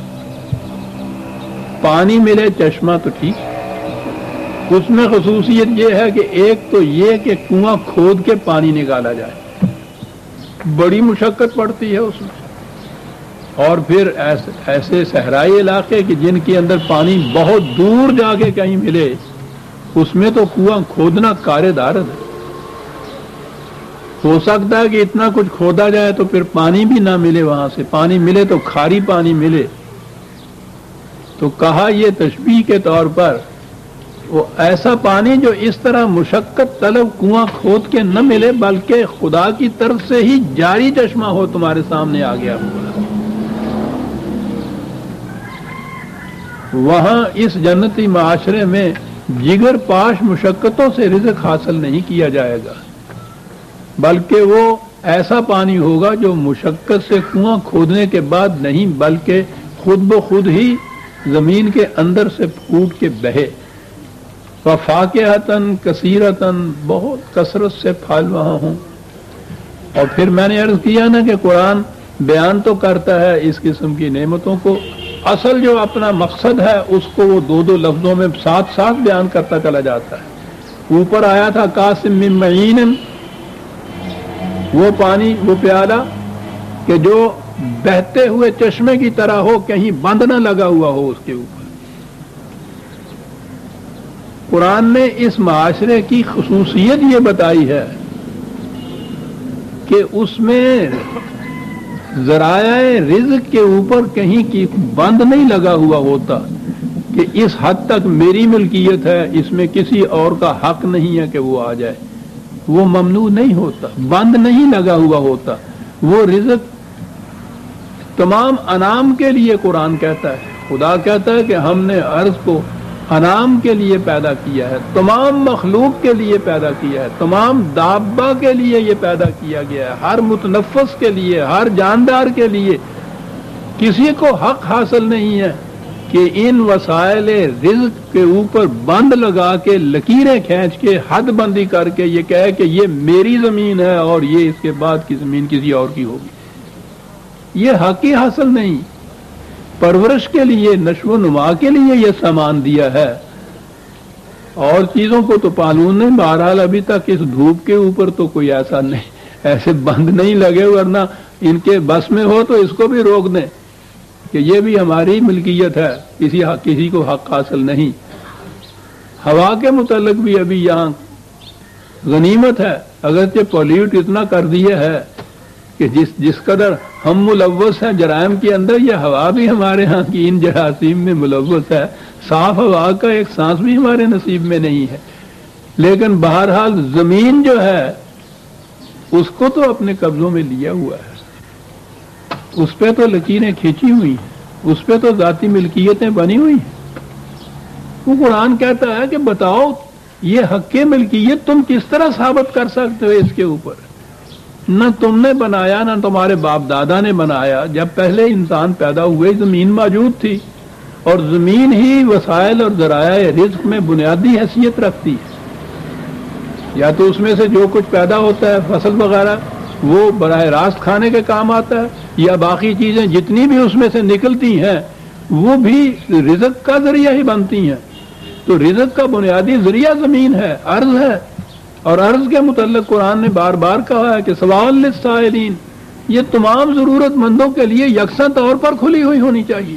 پانی ملے، چشمہ تو ٹھیک، اس میں خصوصیت یہ ہے کہ ایک تو یہ کہ کنواں کھود کے پانی نکالا جائے، بڑی مشقت پڑتی ہے اس میں. اور پھر ایسے صحرائی علاقے کہ جن کے اندر پانی بہت دور جا کے کہیں ملے، اس میں تو کنواں کھودنا کار دارد ہے. ہو سکتا ہے کہ اتنا کچھ کھودا جائے تو پھر پانی بھی نہ ملے، وہاں سے پانی ملے تو کھاری پانی ملے. تو کہا یہ تشبیہ کے طور پر وہ ایسا پانی جو اس طرح مشقت طلب کنواں کھود کے نہ ملے، بلکہ خدا کی طرف سے ہی جاری چشمہ ہو، تمہارے سامنے آ گیا ہوا. وہاں اس جنتی معاشرے میں جگر پاش مشقتوں سے رزق حاصل نہیں کیا جائے گا، بلکہ وہ ایسا پانی ہوگا جو مشقت سے کنواں کھودنے کے بعد نہیں، بلکہ خود بخود ہی زمین کے اندر سے پھوٹ کے بہے. وفاکہتاً کثیرتاً، بہت کثرت سے پھل وہاں ہوں. اور پھر میں نے عرض کیا نا کہ قرآن بیان تو کرتا ہے اس قسم کی نعمتوں کو، اصل جو اپنا مقصد ہے اس کو وہ دو دو لفظوں میں ساتھ ساتھ بیان کرتا چلا جاتا ہے. اوپر آیا تھا قاسم من معین، وہ پانی، وہ پیالہ کہ جو بہتے ہوئے چشمے کی طرح ہو، کہیں بند نہ لگا ہوا ہو اس کے اوپر. قرآن نے اس معاشرے کی خصوصیت یہ بتائی ہے کہ اس میں ذرائع رزق کے اوپر کہیں کی بند نہیں لگا ہوا ہوتا کہ اس حد تک میری ملکیت ہے، اس میں کسی اور کا حق نہیں ہے کہ وہ آ جائے. وہ ممنوع نہیں ہوتا، بند نہیں لگا ہوا ہوتا. وہ رزق تمام انعام کے لیے قرآن کہتا ہے، خدا کہتا ہے کہ ہم نے ارض کو انعام کے لیے پیدا کیا ہے، تمام مخلوق کے لیے پیدا کیا ہے، تمام دابہ کے لیے یہ پیدا کیا گیا ہے، ہر متنفس کے لیے، ہر جاندار کے لیے. کسی کو حق حاصل نہیں ہے کہ ان وسائل رزق کے اوپر بند لگا کے، لکیریں کھینچ کے، حد بندی کر کے یہ کہے کہ یہ میری زمین ہے اور یہ اس کے بعد کی زمین کسی اور کی ہوگی. یہ حق ہی حاصل نہیں. پرورش کے لیے، نشو و نما کے لیے یہ سامان دیا ہے، اور چیزوں کو تو قانون نے بہرحال ابھی تک اس دھوپ کے اوپر تو کوئی ایسا نہیں، ایسے بند نہیں لگے، ورنہ ان کے بس میں ہو تو اس کو بھی روک دیں کہ یہ بھی ہماری ملکیت ہے، کسی کو حق حاصل نہیں. ہوا کے متعلق بھی ابھی یہاں غنیمت ہے، اگرچہ پولیوٹ اتنا کر دیا ہے کہ جس قدر ہم ملوث ہیں جرائم کے اندر، یہ ہوا بھی ہمارے ہاں کی ان جراثیم میں ملوث ہے، صاف ہوا کا ایک سانس بھی ہمارے نصیب میں نہیں ہے، لیکن بہرحال زمین جو ہے اس کو تو اپنے قبضوں میں لیا ہوا ہے، اس پہ تو لکیریں کھینچی ہوئی ہیں، اس پہ تو ذاتی ملکیتیں بنی ہوئی ہیں۔ وہ قرآن کہتا ہے کہ بتاؤ یہ حق ملکیت تم کس طرح ثابت کر سکتے ہو اس کے اوپر؟ نہ تم نے بنایا نہ تمہارے باپ دادا نے بنایا، جب پہلے انسان پیدا ہوئے زمین موجود تھی، اور زمین ہی وسائل اور ذرائع رزق میں بنیادی حیثیت رکھتی ہے، یا تو اس میں سے جو کچھ پیدا ہوتا ہے فصل وغیرہ وہ براہ راست کھانے کے کام آتا ہے، یا باقی چیزیں جتنی بھی اس میں سے نکلتی ہیں وہ بھی رزق کا ذریعہ ہی بنتی ہیں۔ تو رزق کا بنیادی ذریعہ زمین ہے، ارض ہے، اور ارض کے متعلق قرآن نے بار بار کہا ہے کہ سوال للسائلین، یہ تمام ضرورت مندوں کے لیے یکساں طور پر کھلی ہوئی ہونی چاہیے،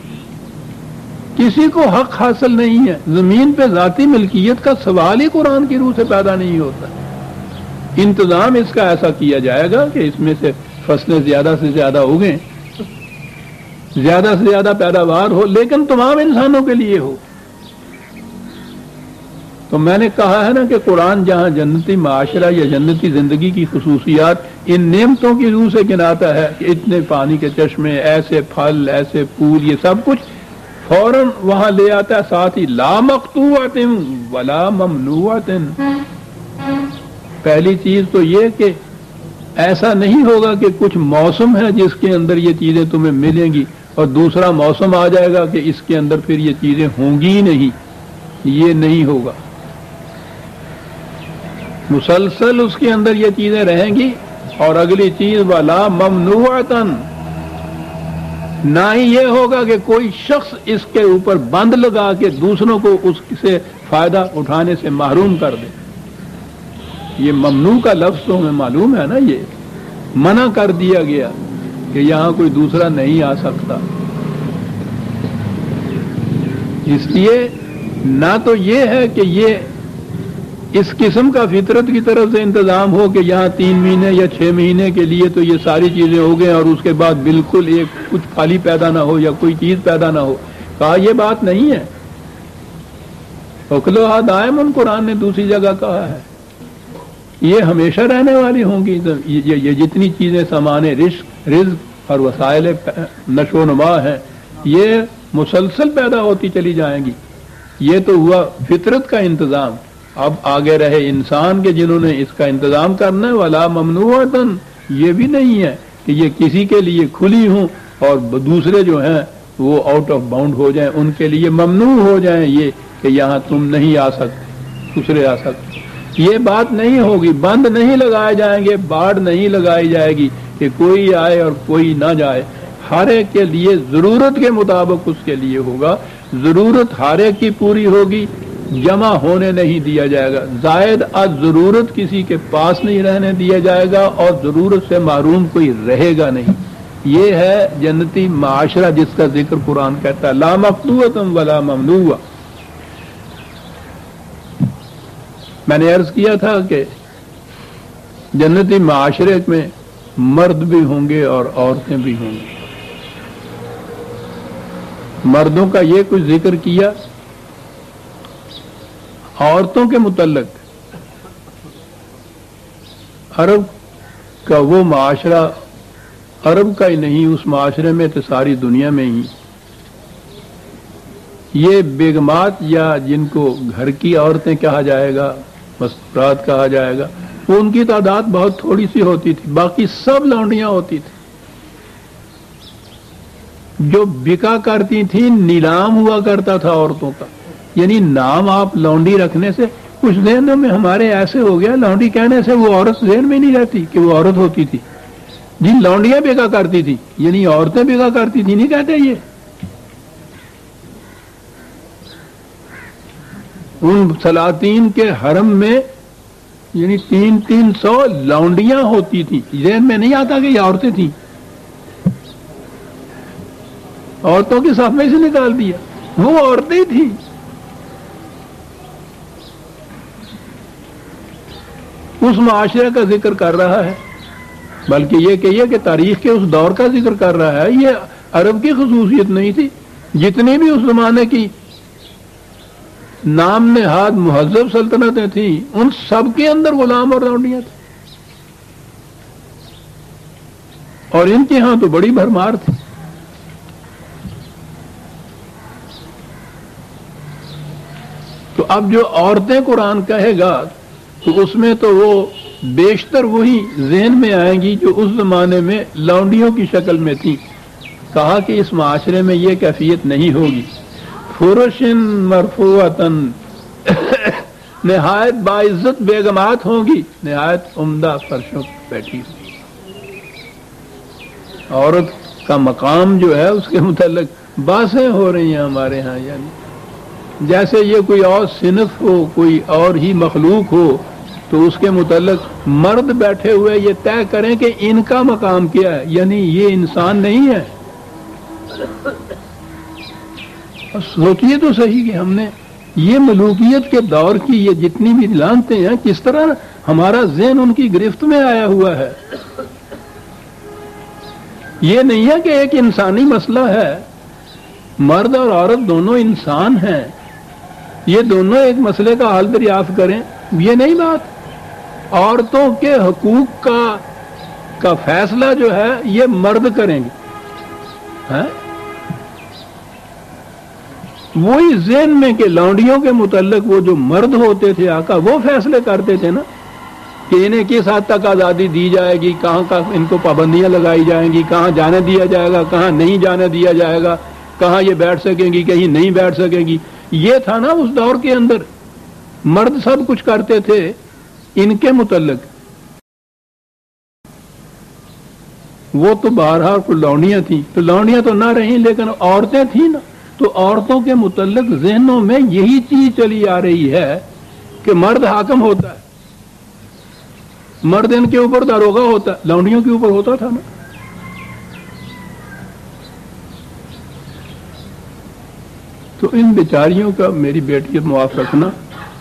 کسی کو حق حاصل نہیں ہے، زمین پہ ذاتی ملکیت کا سوال ہی قرآن کی روح سے پیدا نہیں ہوتا۔ انتظام اس کا ایسا کیا جائے گا کہ اس میں سے فصلیں زیادہ سے زیادہ اگیں، زیادہ سے زیادہ پیداوار ہو، لیکن تمام انسانوں کے لیے ہو۔ تو میں نے کہا ہے نا کہ قرآن جہاں جنتی معاشرہ یا جنتی زندگی کی خصوصیات ان نعمتوں کی روح سے گناتا ہے کہ اتنے پانی کے چشمے، ایسے پھل، ایسے پھول، یہ سب کچھ فوراً وہاں لے آتا ہے، ساتھ ہی لا مقطوعۃ ولا ممنوعۃ۔ پہلی چیز تو یہ کہ ایسا نہیں ہوگا کہ کچھ موسم ہے جس کے اندر یہ چیزیں تمہیں ملیں گی اور دوسرا موسم آ جائے گا کہ اس کے اندر پھر یہ چیزیں ہوں گی ہی نہیں، یہ نہیں ہوگا، مسلسل اس کے اندر یہ چیزیں رہیں گی۔ اور اگلی چیز ولا ممنوعۃ، نہ ہی یہ ہوگا کہ کوئی شخص اس کے اوپر بند لگا کے دوسروں کو اس سے فائدہ اٹھانے سے محروم کر دے۔ یہ ممنوع کا لفظ تو ہمیں معلوم ہے نا، یہ منع کر دیا گیا کہ یہاں کوئی دوسرا نہیں آ سکتا۔ اس لیے نہ تو یہ ہے کہ یہ اس قسم کا فطرت کی طرف سے انتظام ہو کہ یہاں 3 مہینے یا 6 مہینے کے لیے تو یہ ساری چیزیں ہو گئیں اور اس کے بعد بالکل ایک کچھ خالی پیدا نہ ہو یا کوئی چیز پیدا نہ ہو، کہا یہ بات نہیں ہے۔ اکلوہا دائم قرآن نے دوسری جگہ کہا ہے یہ ہمیشہ رہنے والی ہوں گی، یہ جتنی چیزیں سامان رزق اور وسائل نشو و نما ہیں یہ مسلسل پیدا ہوتی چلی جائیں گی۔ یہ تو ہوا فطرت کا انتظام۔ اب آگے رہے انسان کے جنہوں نے اس کا انتظام کرنا ہے، ولا ممنوعۃ، یہ بھی نہیں ہے کہ یہ کسی کے لیے کھلی ہوں اور دوسرے جو ہیں وہ آؤٹ آف باؤنڈ ہو جائیں، ان کے لیے ممنوع ہو جائیں یہ کہ یہاں تم نہیں آ سکتے، دوسرے آ سکتے۔ یہ بات نہیں ہوگی، بند نہیں لگائے جائیں گے، باڑ نہیں لگائی جائے گی کہ کوئی آئے اور کوئی نہ جائے، ہر ایک کے لیے ضرورت کے مطابق اس کے لیے ہوگا، ضرورت ہر ایک کی پوری ہوگی، جمع ہونے نہیں دیا جائے گا، زائد از ضرورت کسی کے پاس نہیں رہنے دیا جائے گا، اور ضرورت سے محروم کوئی رہے گا نہیں۔ یہ ہے جنتی معاشرہ جس کا ذکر قرآن کہتا ہے لا مقطوعۃ ولا ممنوع۔ میں نے عرض کیا تھا کہ جنتی معاشرے میں مرد بھی ہوں گے اور عورتیں بھی ہوں گی۔ مردوں کا یہ کچھ ذکر کیا، عورتوں کے متعلق عرب کا وہ معاشرہ عرب کا ہی نہیں، اس معاشرے میں تو ساری دنیا میں ہی یہ بیگمات یا جن کو گھر کی عورتیں کہا جائے گا، مستورات کہا جائے گا، وہ ان کی تعداد بہت تھوڑی سی ہوتی تھی، باقی سب لونڈیاں ہوتی تھی جو بکا کرتی تھی، نیلام ہوا کرتا تھا عورتوں کا۔ یعنی نام آپ لونڈی رکھنے سے کچھ ذہنوں میں ہمارے ایسے ہو گیا، لونڈی کہنے سے وہ عورت ذہن میں نہیں رہتی کہ وہ عورت ہوتی تھی، جن لونڈیاں بکا کرتی تھی یعنی عورتیں بکا کرتی تھی، نہیں کہتے یہ۔ ان سلاطین کے حرم میں یعنی 300 لونڈیاں ہوتی تھیں، ذہن میں نہیں آتا کہ یہ عورتیں تھیں، عورتوں کے صف میں سے نکال دیا، وہ عورتیں تھیں۔ اس معاشرے کا ذکر کر رہا ہے، بلکہ یہ کہیے کہ تاریخ کے اس دور کا ذکر کر رہا ہے۔ یہ عرب کی خصوصیت نہیں تھی، جتنی بھی اس زمانے کی نام نہاد مہذب سلطنتیں تھیں ان سب کے اندر غلام اور لونڈیاں تھیں، اور ان کے ہاں تو بڑی بھرمار تھی۔ تو اب جو عورتیں قرآن کہے گا تو اس میں تو وہ بیشتر وہی ذہن میں آئیں گی جو اس زمانے میں لونڈیوں کی شکل میں تھی۔ کہا کہ اس معاشرے میں یہ کیفیت نہیں ہوگی۔ فرشن مرفوعتن نہایت باعزت بیگمات ہوں گی، نہایت عمدہ فرشوں پر بیٹھی ہوئی۔ عورت کا مقام جو ہے اس کے متعلق باتیں ہو رہی ہیں ہمارے ہاں، یعنی جیسے یہ کوئی اور صنف ہو، کوئی اور ہی مخلوق ہو تو اس کے متعلق مرد بیٹھے ہوئے یہ طے کریں کہ ان کا مقام کیا ہے، یعنی یہ انسان نہیں ہے۔ سوچئے تو صحیح کہ ہم نے یہ ملوکیت کے دور کی یہ جتنی بھی لانتیں ہیں کس طرح ہمارا ذہن ان کی گرفت میں آیا ہوا ہے۔ یہ نہیں ہے کہ ایک انسانی مسئلہ ہے، مرد اور عورت دونوں انسان ہیں، یہ دونوں ایک مسئلے کا حل دریافت کریں، یہ نہیں بات۔ عورتوں کے حقوق کا فیصلہ جو ہے یہ مرد کریں گے۔ وہی ذہن میں کہ لونڈیوں کے متعلق وہ جو مرد ہوتے تھے آقا وہ فیصلے کرتے تھے نا کہ انہیں کس حد تک آزادی دی جائے گی، کہاں ان کو پابندیاں لگائی جائیں گی، کہاں جانے دیا جائے گا، کہاں نہیں جانے دیا جائے گا، کہاں یہ بیٹھ سکیں گی، کہیں نہیں بیٹھ سکیں گی۔ یہ تھا نا اس دور کے اندر، مرد سب کچھ کرتے تھے ان کے متعلق۔ وہ تو بہرحال کوئی لونڈیاں تھیں، تو لونڈیاں تو نہ رہیں لیکن عورتیں تھیں نا، تو عورتوں کے متعلق ذہنوں میں یہی چیز چلی آ رہی ہے کہ مرد حاکم ہوتا ہے، مرد ان کے اوپر داروغہ ہوتا ہے، لونڈیوں کے اوپر ہوتا تھا نا۔ تو ان بیچاریوں کا میری بیٹی معاف رکھنا،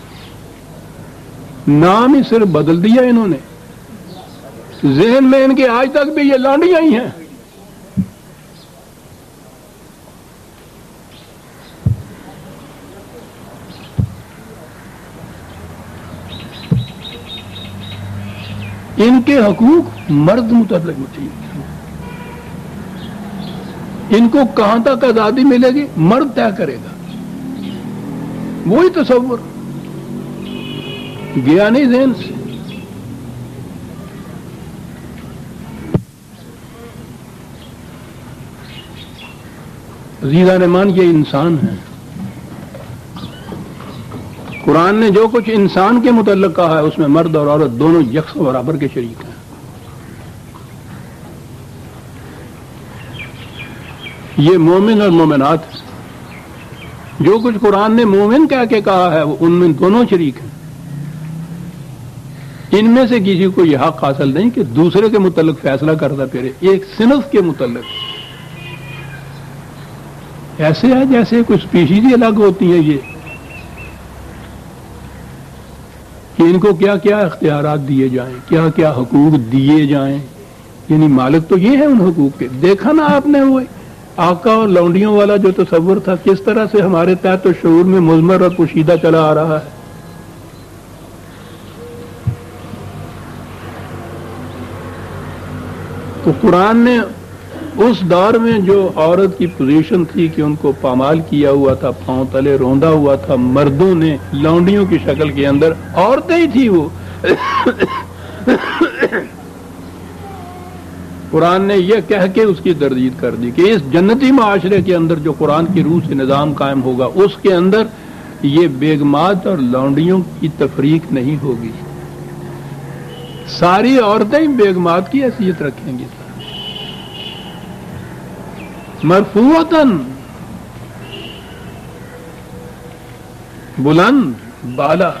نام ہی صرف بدل دیا انہوں نے، ذہن میں ان کے آج تک بھی یہ لانڈیاں ہی ہیں۔ ان کے حقوق مرد متعلق ہوتی ہیں، ان کو کہاں تک آزادی ملے گی مرد طے کرے گا۔ وہی تصور گیا نہیں ذہن سے۔ عزیزان ایمان، یہ انسان ہے۔ قرآن نے جو کچھ انسان کے متعلق کہا ہے اس میں مرد اور عورت دونوں یکساں برابر کے شریک ہیں۔ یہ مومن اور مومنات، جو کچھ قرآن نے مومن کہہ کے کہا ہے وہ ان میں دونوں شریک ہیں۔ ان میں سے کسی کو یہ حق حاصل نہیں کہ دوسرے کے متعلق فیصلہ کرتا پھرے، ایک صنف کے متعلق۔ ایسے ہے جیسے کچھ اسپیشیز ہی الگ ہوتی ہیں، یہ کہ ان کو کیا کیا اختیارات دیے جائیں، کیا کیا حقوق دیے جائیں، یعنی مالک تو یہ ہے ان حقوق کے۔ دیکھا نا آپ نے وہ آقا اور لونڈیوں والا جو تصور تھا کس طرح سے ہمارے تحت و شعور میں مضمر اور پوشیدہ چلا آ رہا ہے۔ تو قرآن نے اس دور میں جو عورت کی پوزیشن تھی کہ ان کو پامال کیا ہوا تھا، پاؤں تلے روندا ہوا تھا مردوں نے لونڈیوں کی شکل کے اندر، عورتیں ہی تھی وہ۔ قرآن نے یہ کہہ کے اس کی تردید کر دی کہ اس جنتی معاشرے کے اندر جو قرآن کی روح سے نظام قائم ہوگا اس کے اندر یہ بیگمات اور لونڈیوں کی تفریق نہیں ہوگی، ساری عورتیں بیگمات کی حیثیت رکھیں گی۔ مرفوعتن، بلند بالا،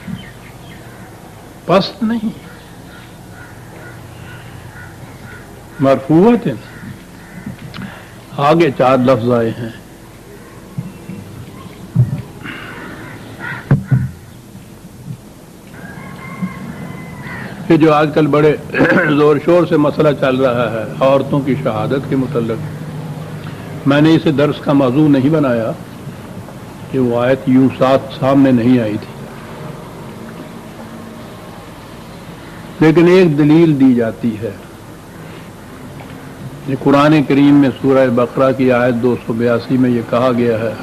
پست نہیں۔ مرفوعتن، آگے 4 لفظ آئے ہیں۔ کہ جو آج کل بڑے زور شور سے مسئلہ چل رہا ہے عورتوں کی شہادت کے متعلق، میں نے اسے درس کا موضوع نہیں بنایا کہ وہ آیت یوں سامنے نہیں آئی تھی، لیکن ایک دلیل دی جاتی ہے۔ یہ قرآن کریم میں سورہ بقرہ کی آیت 282 میں یہ کہا گیا ہے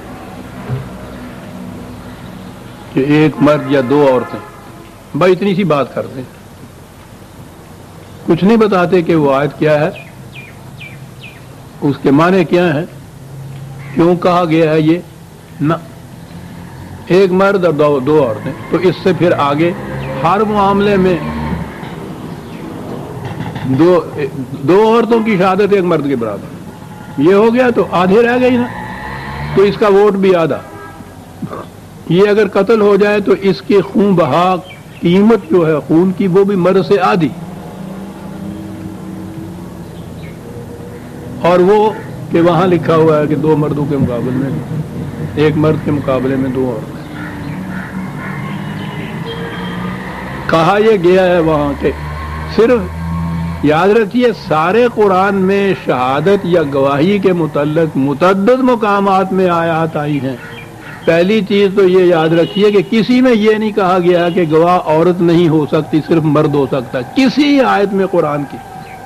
کہ ایک مرد یا دو عورتیں، بھائی اتنی سی بات کرتے ہیں، کچھ نہیں بتاتے کہ وہ آیت کیا ہے، اس کے معنی کیا ہے، کیوں کہا گیا ہے یہ نہ، ایک مرد اور دو عورتیں، تو اس سے پھر آگے ہر معاملے میں دو عورتوں کی شہادت ایک مرد کے برابر، یہ ہو گیا تو آدھے رہ گئی نا، تو اس کا ووٹ بھی آدھا، یہ اگر قتل ہو جائے تو اس کے خون بہا قیمت جو ہے خون کی وہ بھی مرد سے آدھی، اور وہ کہ وہاں لکھا ہوا ہے کہ دو مردوں کے مقابلے میں ایک مرد کے مقابلے میں دو عورتیں، کہا یہ گیا ہے وہاں کے، صرف یاد رکھیے سارے قرآن میں شہادت یا گواہی کے متعلق متعدد مقامات میں آیات آئی ہیں۔ پہلی چیز تو یہ یاد رکھیے کہ کسی میں یہ نہیں کہا گیا کہ گواہ عورت نہیں ہو سکتی، صرف مرد ہو سکتا، کسی آیت میں قرآن کی۔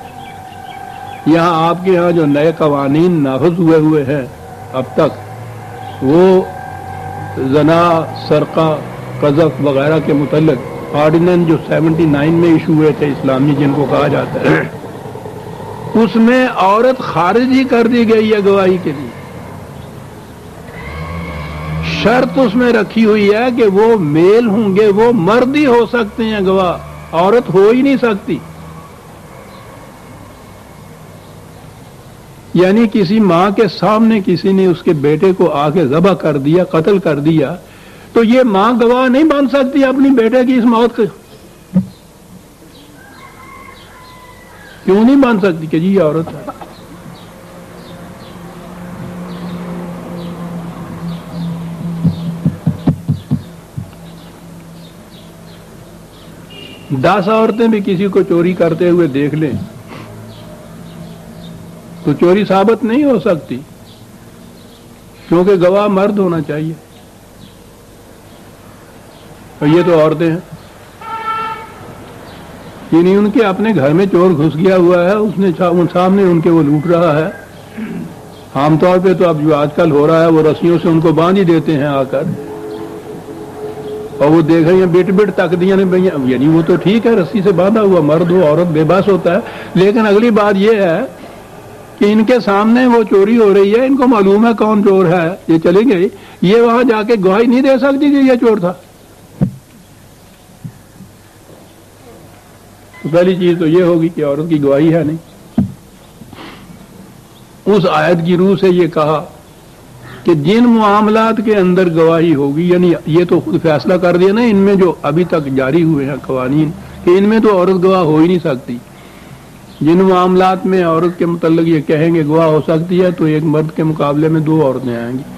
یہاں آپ کے ہاں جو نئے قوانین نافذ ہوئے ہیں اب تک، وہ زنا، سرقہ، قذف وغیرہ کے متعلق آرڈیننس جو 79 میں ایشو ہوئے تھے اسلامی، جن کو کہا جاتا ہے، اس میں عورت خارج ہی کر دی گئی ہے گواہی کے لیے۔ شرط اس میں رکھی ہوئی ہے کہ وہ میل ہوں گے، وہ مرد ہی ہو سکتے ہیں گواہ، عورت ہو ہی نہیں سکتی۔ یعنی کسی ماں کے سامنے کسی نے اس کے بیٹے کو آ کے ذبح کر دیا، قتل کر دیا، تو یہ ماں گواہ نہیں بن سکتی اپنی بیٹے کی اس موت کے۔ کیوں نہیں بن سکتی کہ جی یہ عورت ہے؟ دس عورتیں بھی کسی کو چوری کرتے ہوئے دیکھ لیں تو چوری ثابت نہیں ہو سکتی، کیونکہ گواہ مرد ہونا چاہیے، اور یہ تو عورتیں ہیں۔ یعنی ان کے اپنے گھر میں چور گھس گیا ہوا ہے، اس نے سامنے ان کے وہ لوٹ رہا ہے۔ عام طور پہ تو اب جو آج کل ہو رہا ہے وہ رسیوں سے ان کو باندھ ہی دیتے ہیں آ کر، اور وہ دیکھ رہے ہیں بٹ بٹ تک دیا نے، یعنی وہ تو ٹھیک ہے رسی سے باندھا ہوا، مرد ہو عورت بے بس ہوتا ہے، لیکن اگلی بات یہ ہے کہ ان کے سامنے وہ چوری ہو رہی ہے، ان کو معلوم ہے کون چور ہے، یہ چلیں گے، یہ وہاں جا کے گواہی نہیں دے سکتی کہ یہ چور تھا۔ تو پہلی چیز تو یہ ہوگی کہ عورت کی گواہی ہے نہیں۔ اس آیت کی روح سے یہ کہا کہ جن معاملات کے اندر گواہی ہوگی، یعنی یہ تو خود فیصلہ کر دیا نا ان میں جو ابھی تک جاری ہوئے ہیں قوانین، کہ ان میں تو عورت گواہ ہو ہی نہیں سکتی۔ جن معاملات میں عورت کے متعلق یہ کہیں گے گواہ ہو سکتی ہے، تو ایک مرد کے مقابلے میں دو عورتیں آئیں گی۔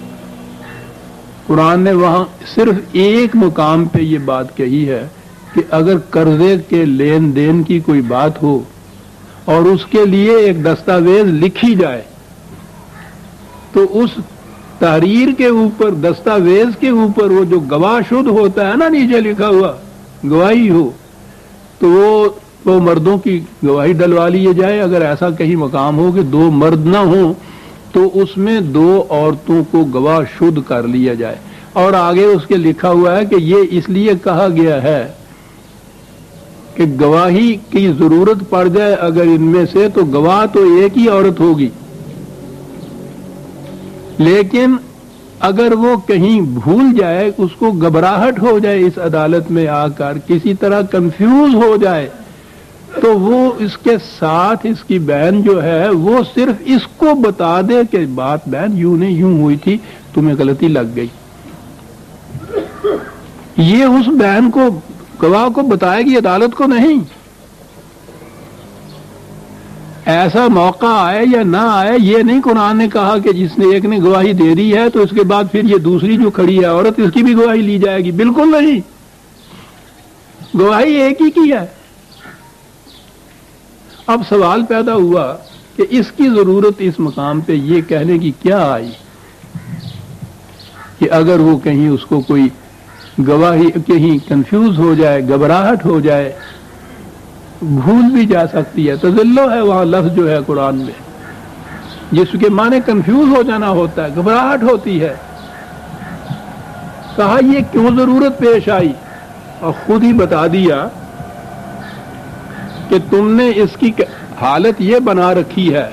قرآن نے وہاں صرف ایک مقام پہ یہ بات کہی ہے کہ اگر قرضے کے لین دین کی کوئی بات ہو اور اس کے لیے ایک دستاویز لکھی جائے، تو اس تحریر کے اوپر، دستاویز کے اوپر وہ جو گواہ شد ہوتا ہے نا، نیچے لکھا ہوا گواہی ہو، تو وہ مردوں کی گواہی ڈلوا لی جائے۔ اگر ایسا کہیں مقام ہو کہ دو مرد نہ ہوں تو اس میں دو عورتوں کو گواہ شد کر لیا جائے، اور آگے اس کے لکھا ہوا ہے کہ یہ اس لیے کہا گیا ہے کہ گواہی کی ضرورت پڑ جائے اگر ان میں سے، تو گواہ تو ایک ہی عورت ہوگی، لیکن اگر وہ کہیں بھول جائے، اس کو گھبراہٹ ہو جائے اس عدالت میں آ کر، کسی طرح کنفیوز ہو جائے، تو وہ اس کے ساتھ اس کی بہن جو ہے وہ صرف اس کو بتا دے کہ بات بہن یوں نہیں یوں ہوئی تھی، تمہیں غلطی لگ گئی۔ یہ اس بہن کو، گواہ کو بتائے گی، عدالت کو نہیں۔ ایسا موقع آئے یا نہ آئے یہ نہیں قرآن نے کہا کہ جس نے ایک نے گواہی دے دی ہے تو اس کے بعد پھر یہ دوسری جو کھڑی ہے عورت، اس کی بھی گواہی لی جائے گی، بالکل نہیں۔ گواہی ایک ہی کی ہے. اب سوال پیدا ہوا کہ اس کی ضرورت اس مقام پہ یہ کہنے کی کیا آئی کہ اگر وہ کہیں اس کو کوئی گواہی کہیں کنفیوز ہو جائے، گھبراہٹ ہو جائے، بھول بھی جا سکتی ہے. تزلو ہے وہاں لفظ جو ہے قرآن میں، جس کے معنی کنفیوز ہو جانا ہوتا ہے، گھبراہٹ ہوتی ہے. کہا یہ کیوں ضرورت پیش آئی؟ اور خود ہی بتا دیا کہ تم نے اس کی حالت یہ بنا رکھی ہے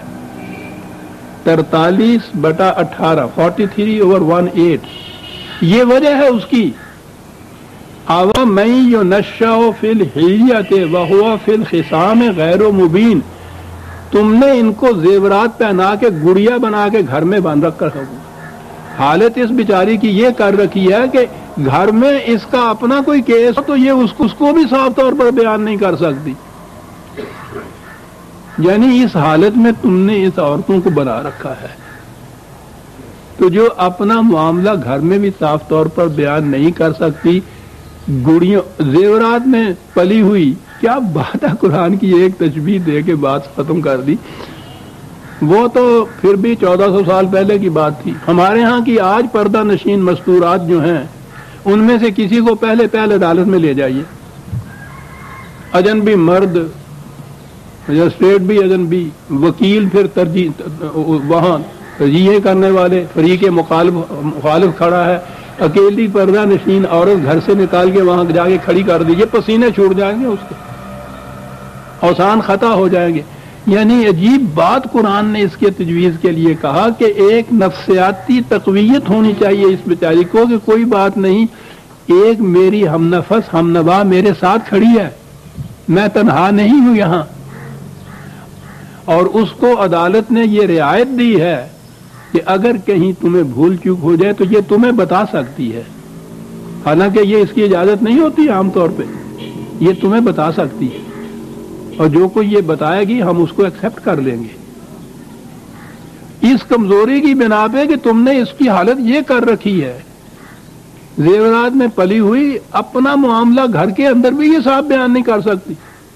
43/18 43/18. یہ وجہ ہے اس کی. آوا میں یو نشا فی الحلیۃ وہو فی الخصام غیر مبین. تم نے ان کو زیورات پہنا کے گڑیا بنا کے گھر میں باندھ رکھ کر حالت اس بیچاری کی یہ کر رکھی ہے کہ گھر میں اس کا اپنا کوئی کیس ہو تو یہ اس کو بھی صاف طور پر بیان نہیں کر سکتی. یعنی اس حالت میں تم نے اس عورتوں کو بنا رکھا ہے. تو جو اپنا معاملہ گھر میں بھی صاف طور پر بیان نہیں کر سکتی، گڑیوں زیورات میں پلی ہوئی، کیا بات ہے. قرآن کی ایک تشبیہ دے کے بات ختم کر دی. وہ تو پھر بھی 1400 سال پہلے کی بات تھی. ہمارے ہاں کی آج پردہ نشین مستورات جو ہیں ان میں سے کسی کو پہلے عدالت میں لے جائیے، اجنبی مرد، مجسٹریٹ بھی اجنبی، وکیل، پھر ترجیح وہاں ترجیح کرنے والے فریق مخالف کھڑا ہے، اکیلی پردہ نشین عورت گھر سے نکال کے وہاں جا کے کھڑی کر دیجیے، پسینے چھوٹ جائیں گے، اس کے اوسان خطا ہو جائیں گے. یعنی عجیب بات قرآن نے اس کے تجویز کے لیے کہا کہ ایک نفسیاتی تقویت ہونی چاہیے اس بیچاری کو کہ کوئی بات نہیں، ایک میری ہم نفس ہم نوا میرے ساتھ کھڑی ہے، میں تنہا نہیں ہوں یہاں. اور اس کو عدالت نے یہ رعایت دی ہے کہ اگر کہیں تمہیں بھول چوک ہو جائے تو یہ تمہیں بتا سکتی ہے، حالانکہ یہ اس کی اجازت نہیں ہوتی عام طور پہ، یہ تمہیں بتا سکتی ہے، اور جو کوئی یہ بتائے گی ہم اس کو ایکسپٹ کر لیں گے. اس کمزوری کی بنا پہ کہ تم نے اس کی حالت یہ کر رکھی ہے، زیورات میں پلی ہوئی، اپنا معاملہ گھر کے اندر بھی یہ صاحب بیان نہیں کر سکتی.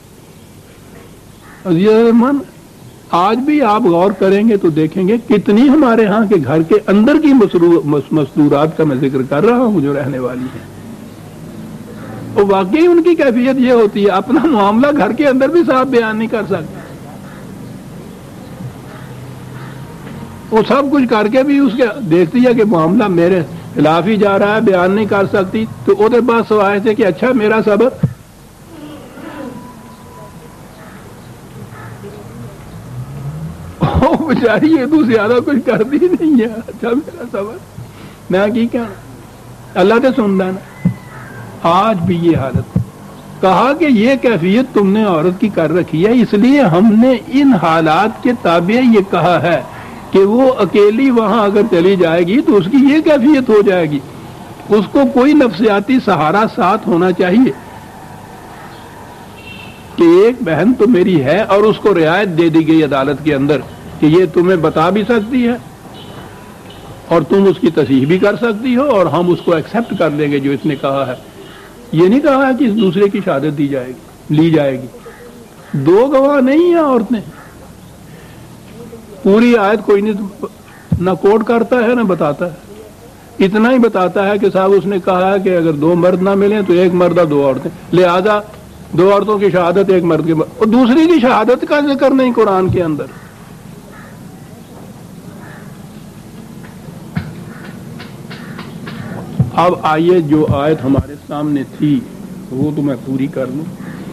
عزیز، آج بھی آپ غور کریں گے تو دیکھیں گے کتنی ہمارے ہاں کے گھر کے اندر کی مستورات کا میں ذکر کر رہا ہوں جو رہنے والی ہیں، اور واقعی ان کی کیفیت یہ ہوتی ہے اپنا معاملہ گھر کے اندر بھی صاحب بیان نہیں کر سکتے. وہ سب کچھ کر کے بھی اس کے دیکھتی ہے کہ معاملہ میرے خلاف ہی جا رہا ہے، بیان نہیں کر سکتی، تو وہ بات سوائے تھے کہ اچھا میرا صبر. بیچاری یہ تو زیادہ کچھ کرتی نہیں ہے، اچھا میرا صبر، میں کی کیا اللہ تے سندا نا. آج بھی یہ حالت. کہا کہ یہ کیفیت تم نے عورت کی کر رکھی ہے، اس لیے ہم نے ان حالات کے تابع یہ کہا ہے کہ وہ اکیلی وہاں اگر چلی جائے گی تو اس کی یہ کیفیت ہو جائے گی، اس کو کوئی نفسیاتی سہارا ساتھ ہونا چاہیے کہ ایک بہن تو میری ہے، اور اس کو رعایت دے دی گئی عدالت کے اندر کہ یہ تمہیں بتا بھی سکتی ہے اور تم اس کی تصحیح بھی کر سکتی ہو، اور ہم اس کو ایکسپٹ کر لیں گے جو اس نے کہا ہے. یہ نہیں کہا کہ اس دوسرے کی شہادت لی جائے گی. دو گواہ نہیں ہیں عورتیں. پوری آیت کوئی نہیں نہ کوٹ کرتا ہے نہ بتاتا ہے، اتنا ہی بتاتا ہے کہ صاحب اس نے کہا ہے کہ اگر دو مرد نہ ملیں تو ایک مردہ دو عورتیں، لہذا دو عورتوں کی شہادت ایک مرد کے اور دوسری کی شہادت کا ذکر نہیں قرآن کے اندر. اب آئیے جو آیت ہمارے سامنے تھی وہ تو میں پوری کر لوں.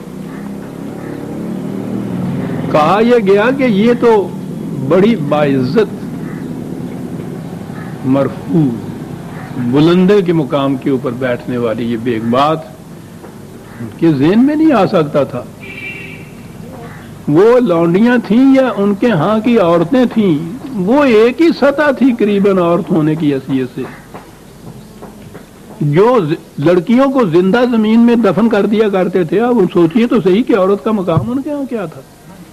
کہا یہ گیا کہ یہ تو بڑی باعزت مرفوع بلندے کے مقام کے اوپر بیٹھنے والی یہ بیگ بات ان کے ذہن میں نہیں آ سکتا تھا. وہ لونڈیاں تھیں یا ان کے ہاں کی عورتیں تھیں، وہ ایک ہی سطح تھی قریباً عورت ہونے کی حیثیت سے. جو لڑکیوں کو زندہ زمین میں دفن کر دیا کرتے تھے، اب سوچیے تو صحیح کہ عورت کا مقام ان کے ہاں کیا تھا.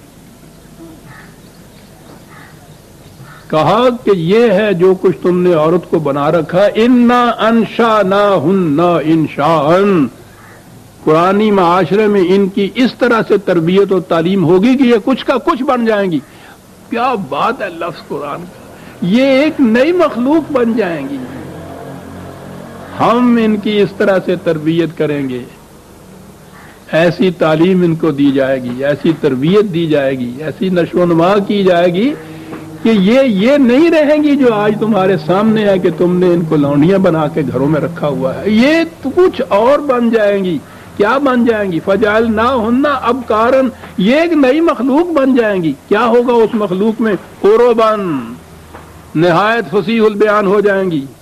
کہا کہ یہ ہے جو کچھ تم نے عورت کو بنا رکھا، انا انشأناہن انشاء، قرآنی معاشرے میں ان کی اس طرح سے تربیت و تعلیم ہوگی کہ یہ کچھ کا کچھ بن جائیں گی. کیا بات ہے لفظ قرآن کا, یہ ایک نئی مخلوق بن جائیں گی. ہم ان کی اس طرح سے تربیت کریں گے, ایسی تعلیم ان کو دی جائے گی, ایسی تربیت دی جائے گی, ایسی نشو و نما کی جائے گی کہ یہ نہیں رہیں گی جو آج تمہارے سامنے ہے کہ تم نے ان کو لونڈیاں بنا کے گھروں میں رکھا ہوا ہے. یہ تو کچھ اور بن جائیں گی. کیا بن جائیں گی؟ فجعلناہن ابکارن, یہ ایک نئی مخلوق بن جائیں گی. کیا ہوگا اس مخلوق میں؟ عربن, نہایت فصیح البیان ہو جائیں گی.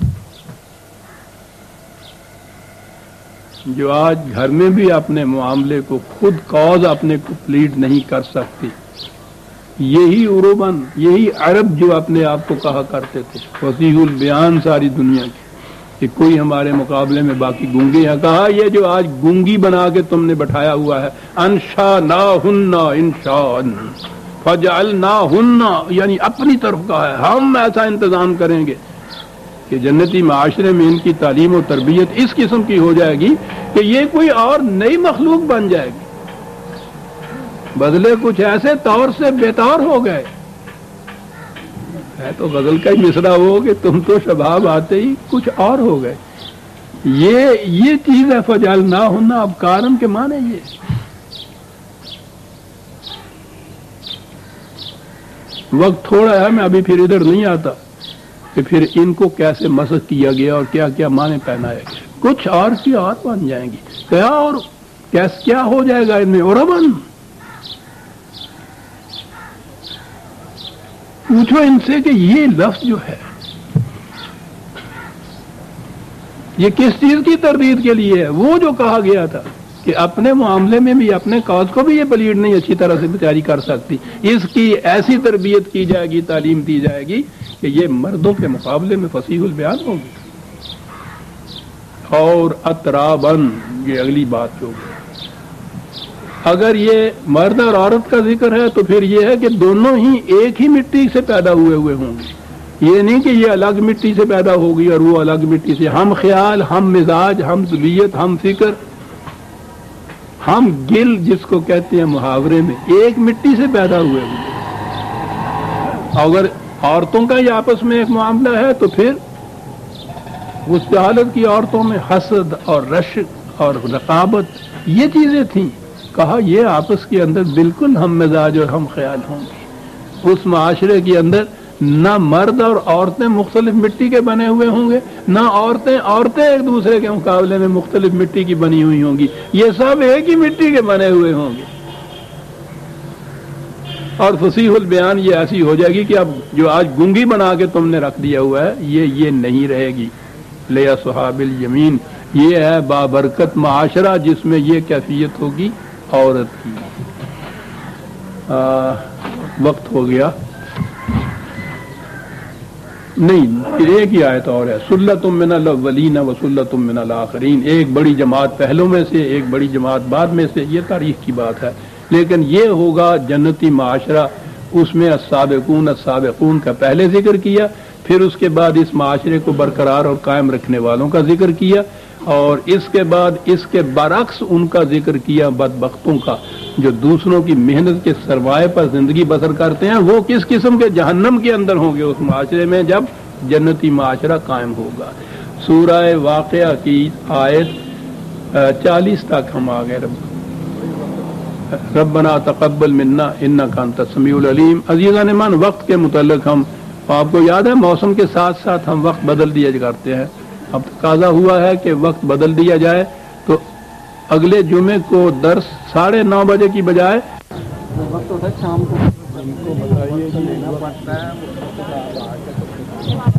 جو آج گھر میں بھی اپنے معاملے کو خود کاز اپنے کمپلیٹ نہیں کر سکتی, یہی عربن, یہی عرب جو اپنے آپ کو کہا کرتے تھے فصیح البیان ساری دنیا کی, کہ کوئی ہمارے مقابلے میں باقی گونگے ہیں. کہا یہ جو آج گونگی بنا کے تم نے بٹھایا ہوا ہے, انشاناہن انشاء, فجعلناہن, یعنی اپنی طرف کا ہے, ہم ایسا انتظام کریں گے کہ جنتی معاشرے میں ان کی تعلیم و تربیت اس قسم کی ہو جائے گی کہ یہ کوئی اور نئی مخلوق بن جائے گی. بدلے کچھ ایسے طور سے بےطور ہو گئے. ہے تو غزل کا ہی مصرع وہ کہ تم تو شباب آتے ہی کچھ اور ہو گئے. یہ چیز ہے فجعلناہن ابکارن کے معنی. یہ وقت تھوڑا ہے, میں ابھی پھر ادھر نہیں آتا کہ پھر ان کو کیسے مسخ کیا گیا اور کیا کیا معنی پہنایا گیا. کچھ اور کی اور بن جائیں گی. کیا اور کیا ہو جائے گا ان میں؟ عربن. پوچھو ان سے کہ یہ لفظ جو ہے یہ کس چیز کی تردید کے لیے ہے؟ وہ جو کہا گیا تھا کہ اپنے معاملے میں بھی, اپنے کاز کو بھی یہ پلیٹ نہیں اچھی طرح سے بیچاری کر سکتی, اس کی ایسی تربیت کی جائے گی, تعلیم دی جائے گی کہ یہ مردوں کے مقابلے میں فصیح البیان ہوگی. اور اترابن, یہ اگلی بات جو ہوگی, اگر یہ مرد اور عورت کا ذکر ہے تو پھر یہ ہے کہ دونوں ہی ایک ہی مٹی سے پیدا ہوئے ہوں گے. یہ نہیں کہ یہ الگ مٹی سے پیدا ہوگی اور وہ الگ مٹی سے. ہم خیال, ہم مزاج, ہم طبیعت, ہم فکر, ہم گل جس کو کہتے ہیں محاورے میں, ایک مٹی سے پیدا ہوئے ہوں گے. اگر عورتوں کا یہ آپس میں ایک معاملہ ہے تو پھر اس حالت کی عورتوں میں حسد اور رشک اور رقابت یہ چیزیں تھیں. کہا یہ آپس کے اندر بالکل ہم مزاج اور ہم خیال ہوں گے. اس معاشرے کے اندر نہ مرد اور عورتیں مختلف مٹی کے بنے ہوئے ہوں گے, نہ عورتیں ایک دوسرے کے مقابلے میں مختلف مٹی کی بنی ہوئی ہوں گی. یہ سب ایک ہی مٹی کے بنے ہوئے ہوں گے. اور فصیح البیان یہ ایسی ہو جائے گی کہ اب جو آج گونگی بنا کے تم نے رکھ دیا ہوا ہے یہ نہیں رہے گی. لیا صحاب الیمین, یہ ہے بابرکت معاشرہ جس میں یہ کیفیت ہوگی عورت کی. وقت ہو گیا نہیں, پھر ایک ہی آیت اور ہے, سلۃ من الاولین و سلۃ من الاخرین. ایک بڑی جماعت پہلوں میں سے, ایک بڑی جماعت بعد میں سے. یہ تاریخ کی بات ہے, لیکن یہ ہوگا جنتی معاشرہ. اس میں السابقون کا پہلے ذکر کیا, پھر اس کے بعد اس معاشرے کو برقرار اور قائم رکھنے والوں کا ذکر کیا, اور اس کے بعد اس کے برعکس ان کا ذکر کیا, بدبختوں کا, جو دوسروں کی محنت کے سرمایے پر زندگی بسر کرتے ہیں. وہ کس قسم کے جہنم کے اندر ہوں گے اس معاشرے میں جب جنتی معاشرہ قائم ہوگا. سورہ واقعہ کی آیت 40 تک ہم آ گئے. ربنا تقبل منا انک انت السمیع العلیم. عزیزان من, وقت کے متعلق ہم, آپ کو یاد ہے موسم کے ساتھ ساتھ ہم وقت بدل دیا کرتے ہیں. اب تقاضا ہوا ہے کہ وقت بدل دیا جائے, تو اگلے جمعے کو درس 9:30 بجے کی بجائے وقت ہوتا ہے شام کو بتائیے.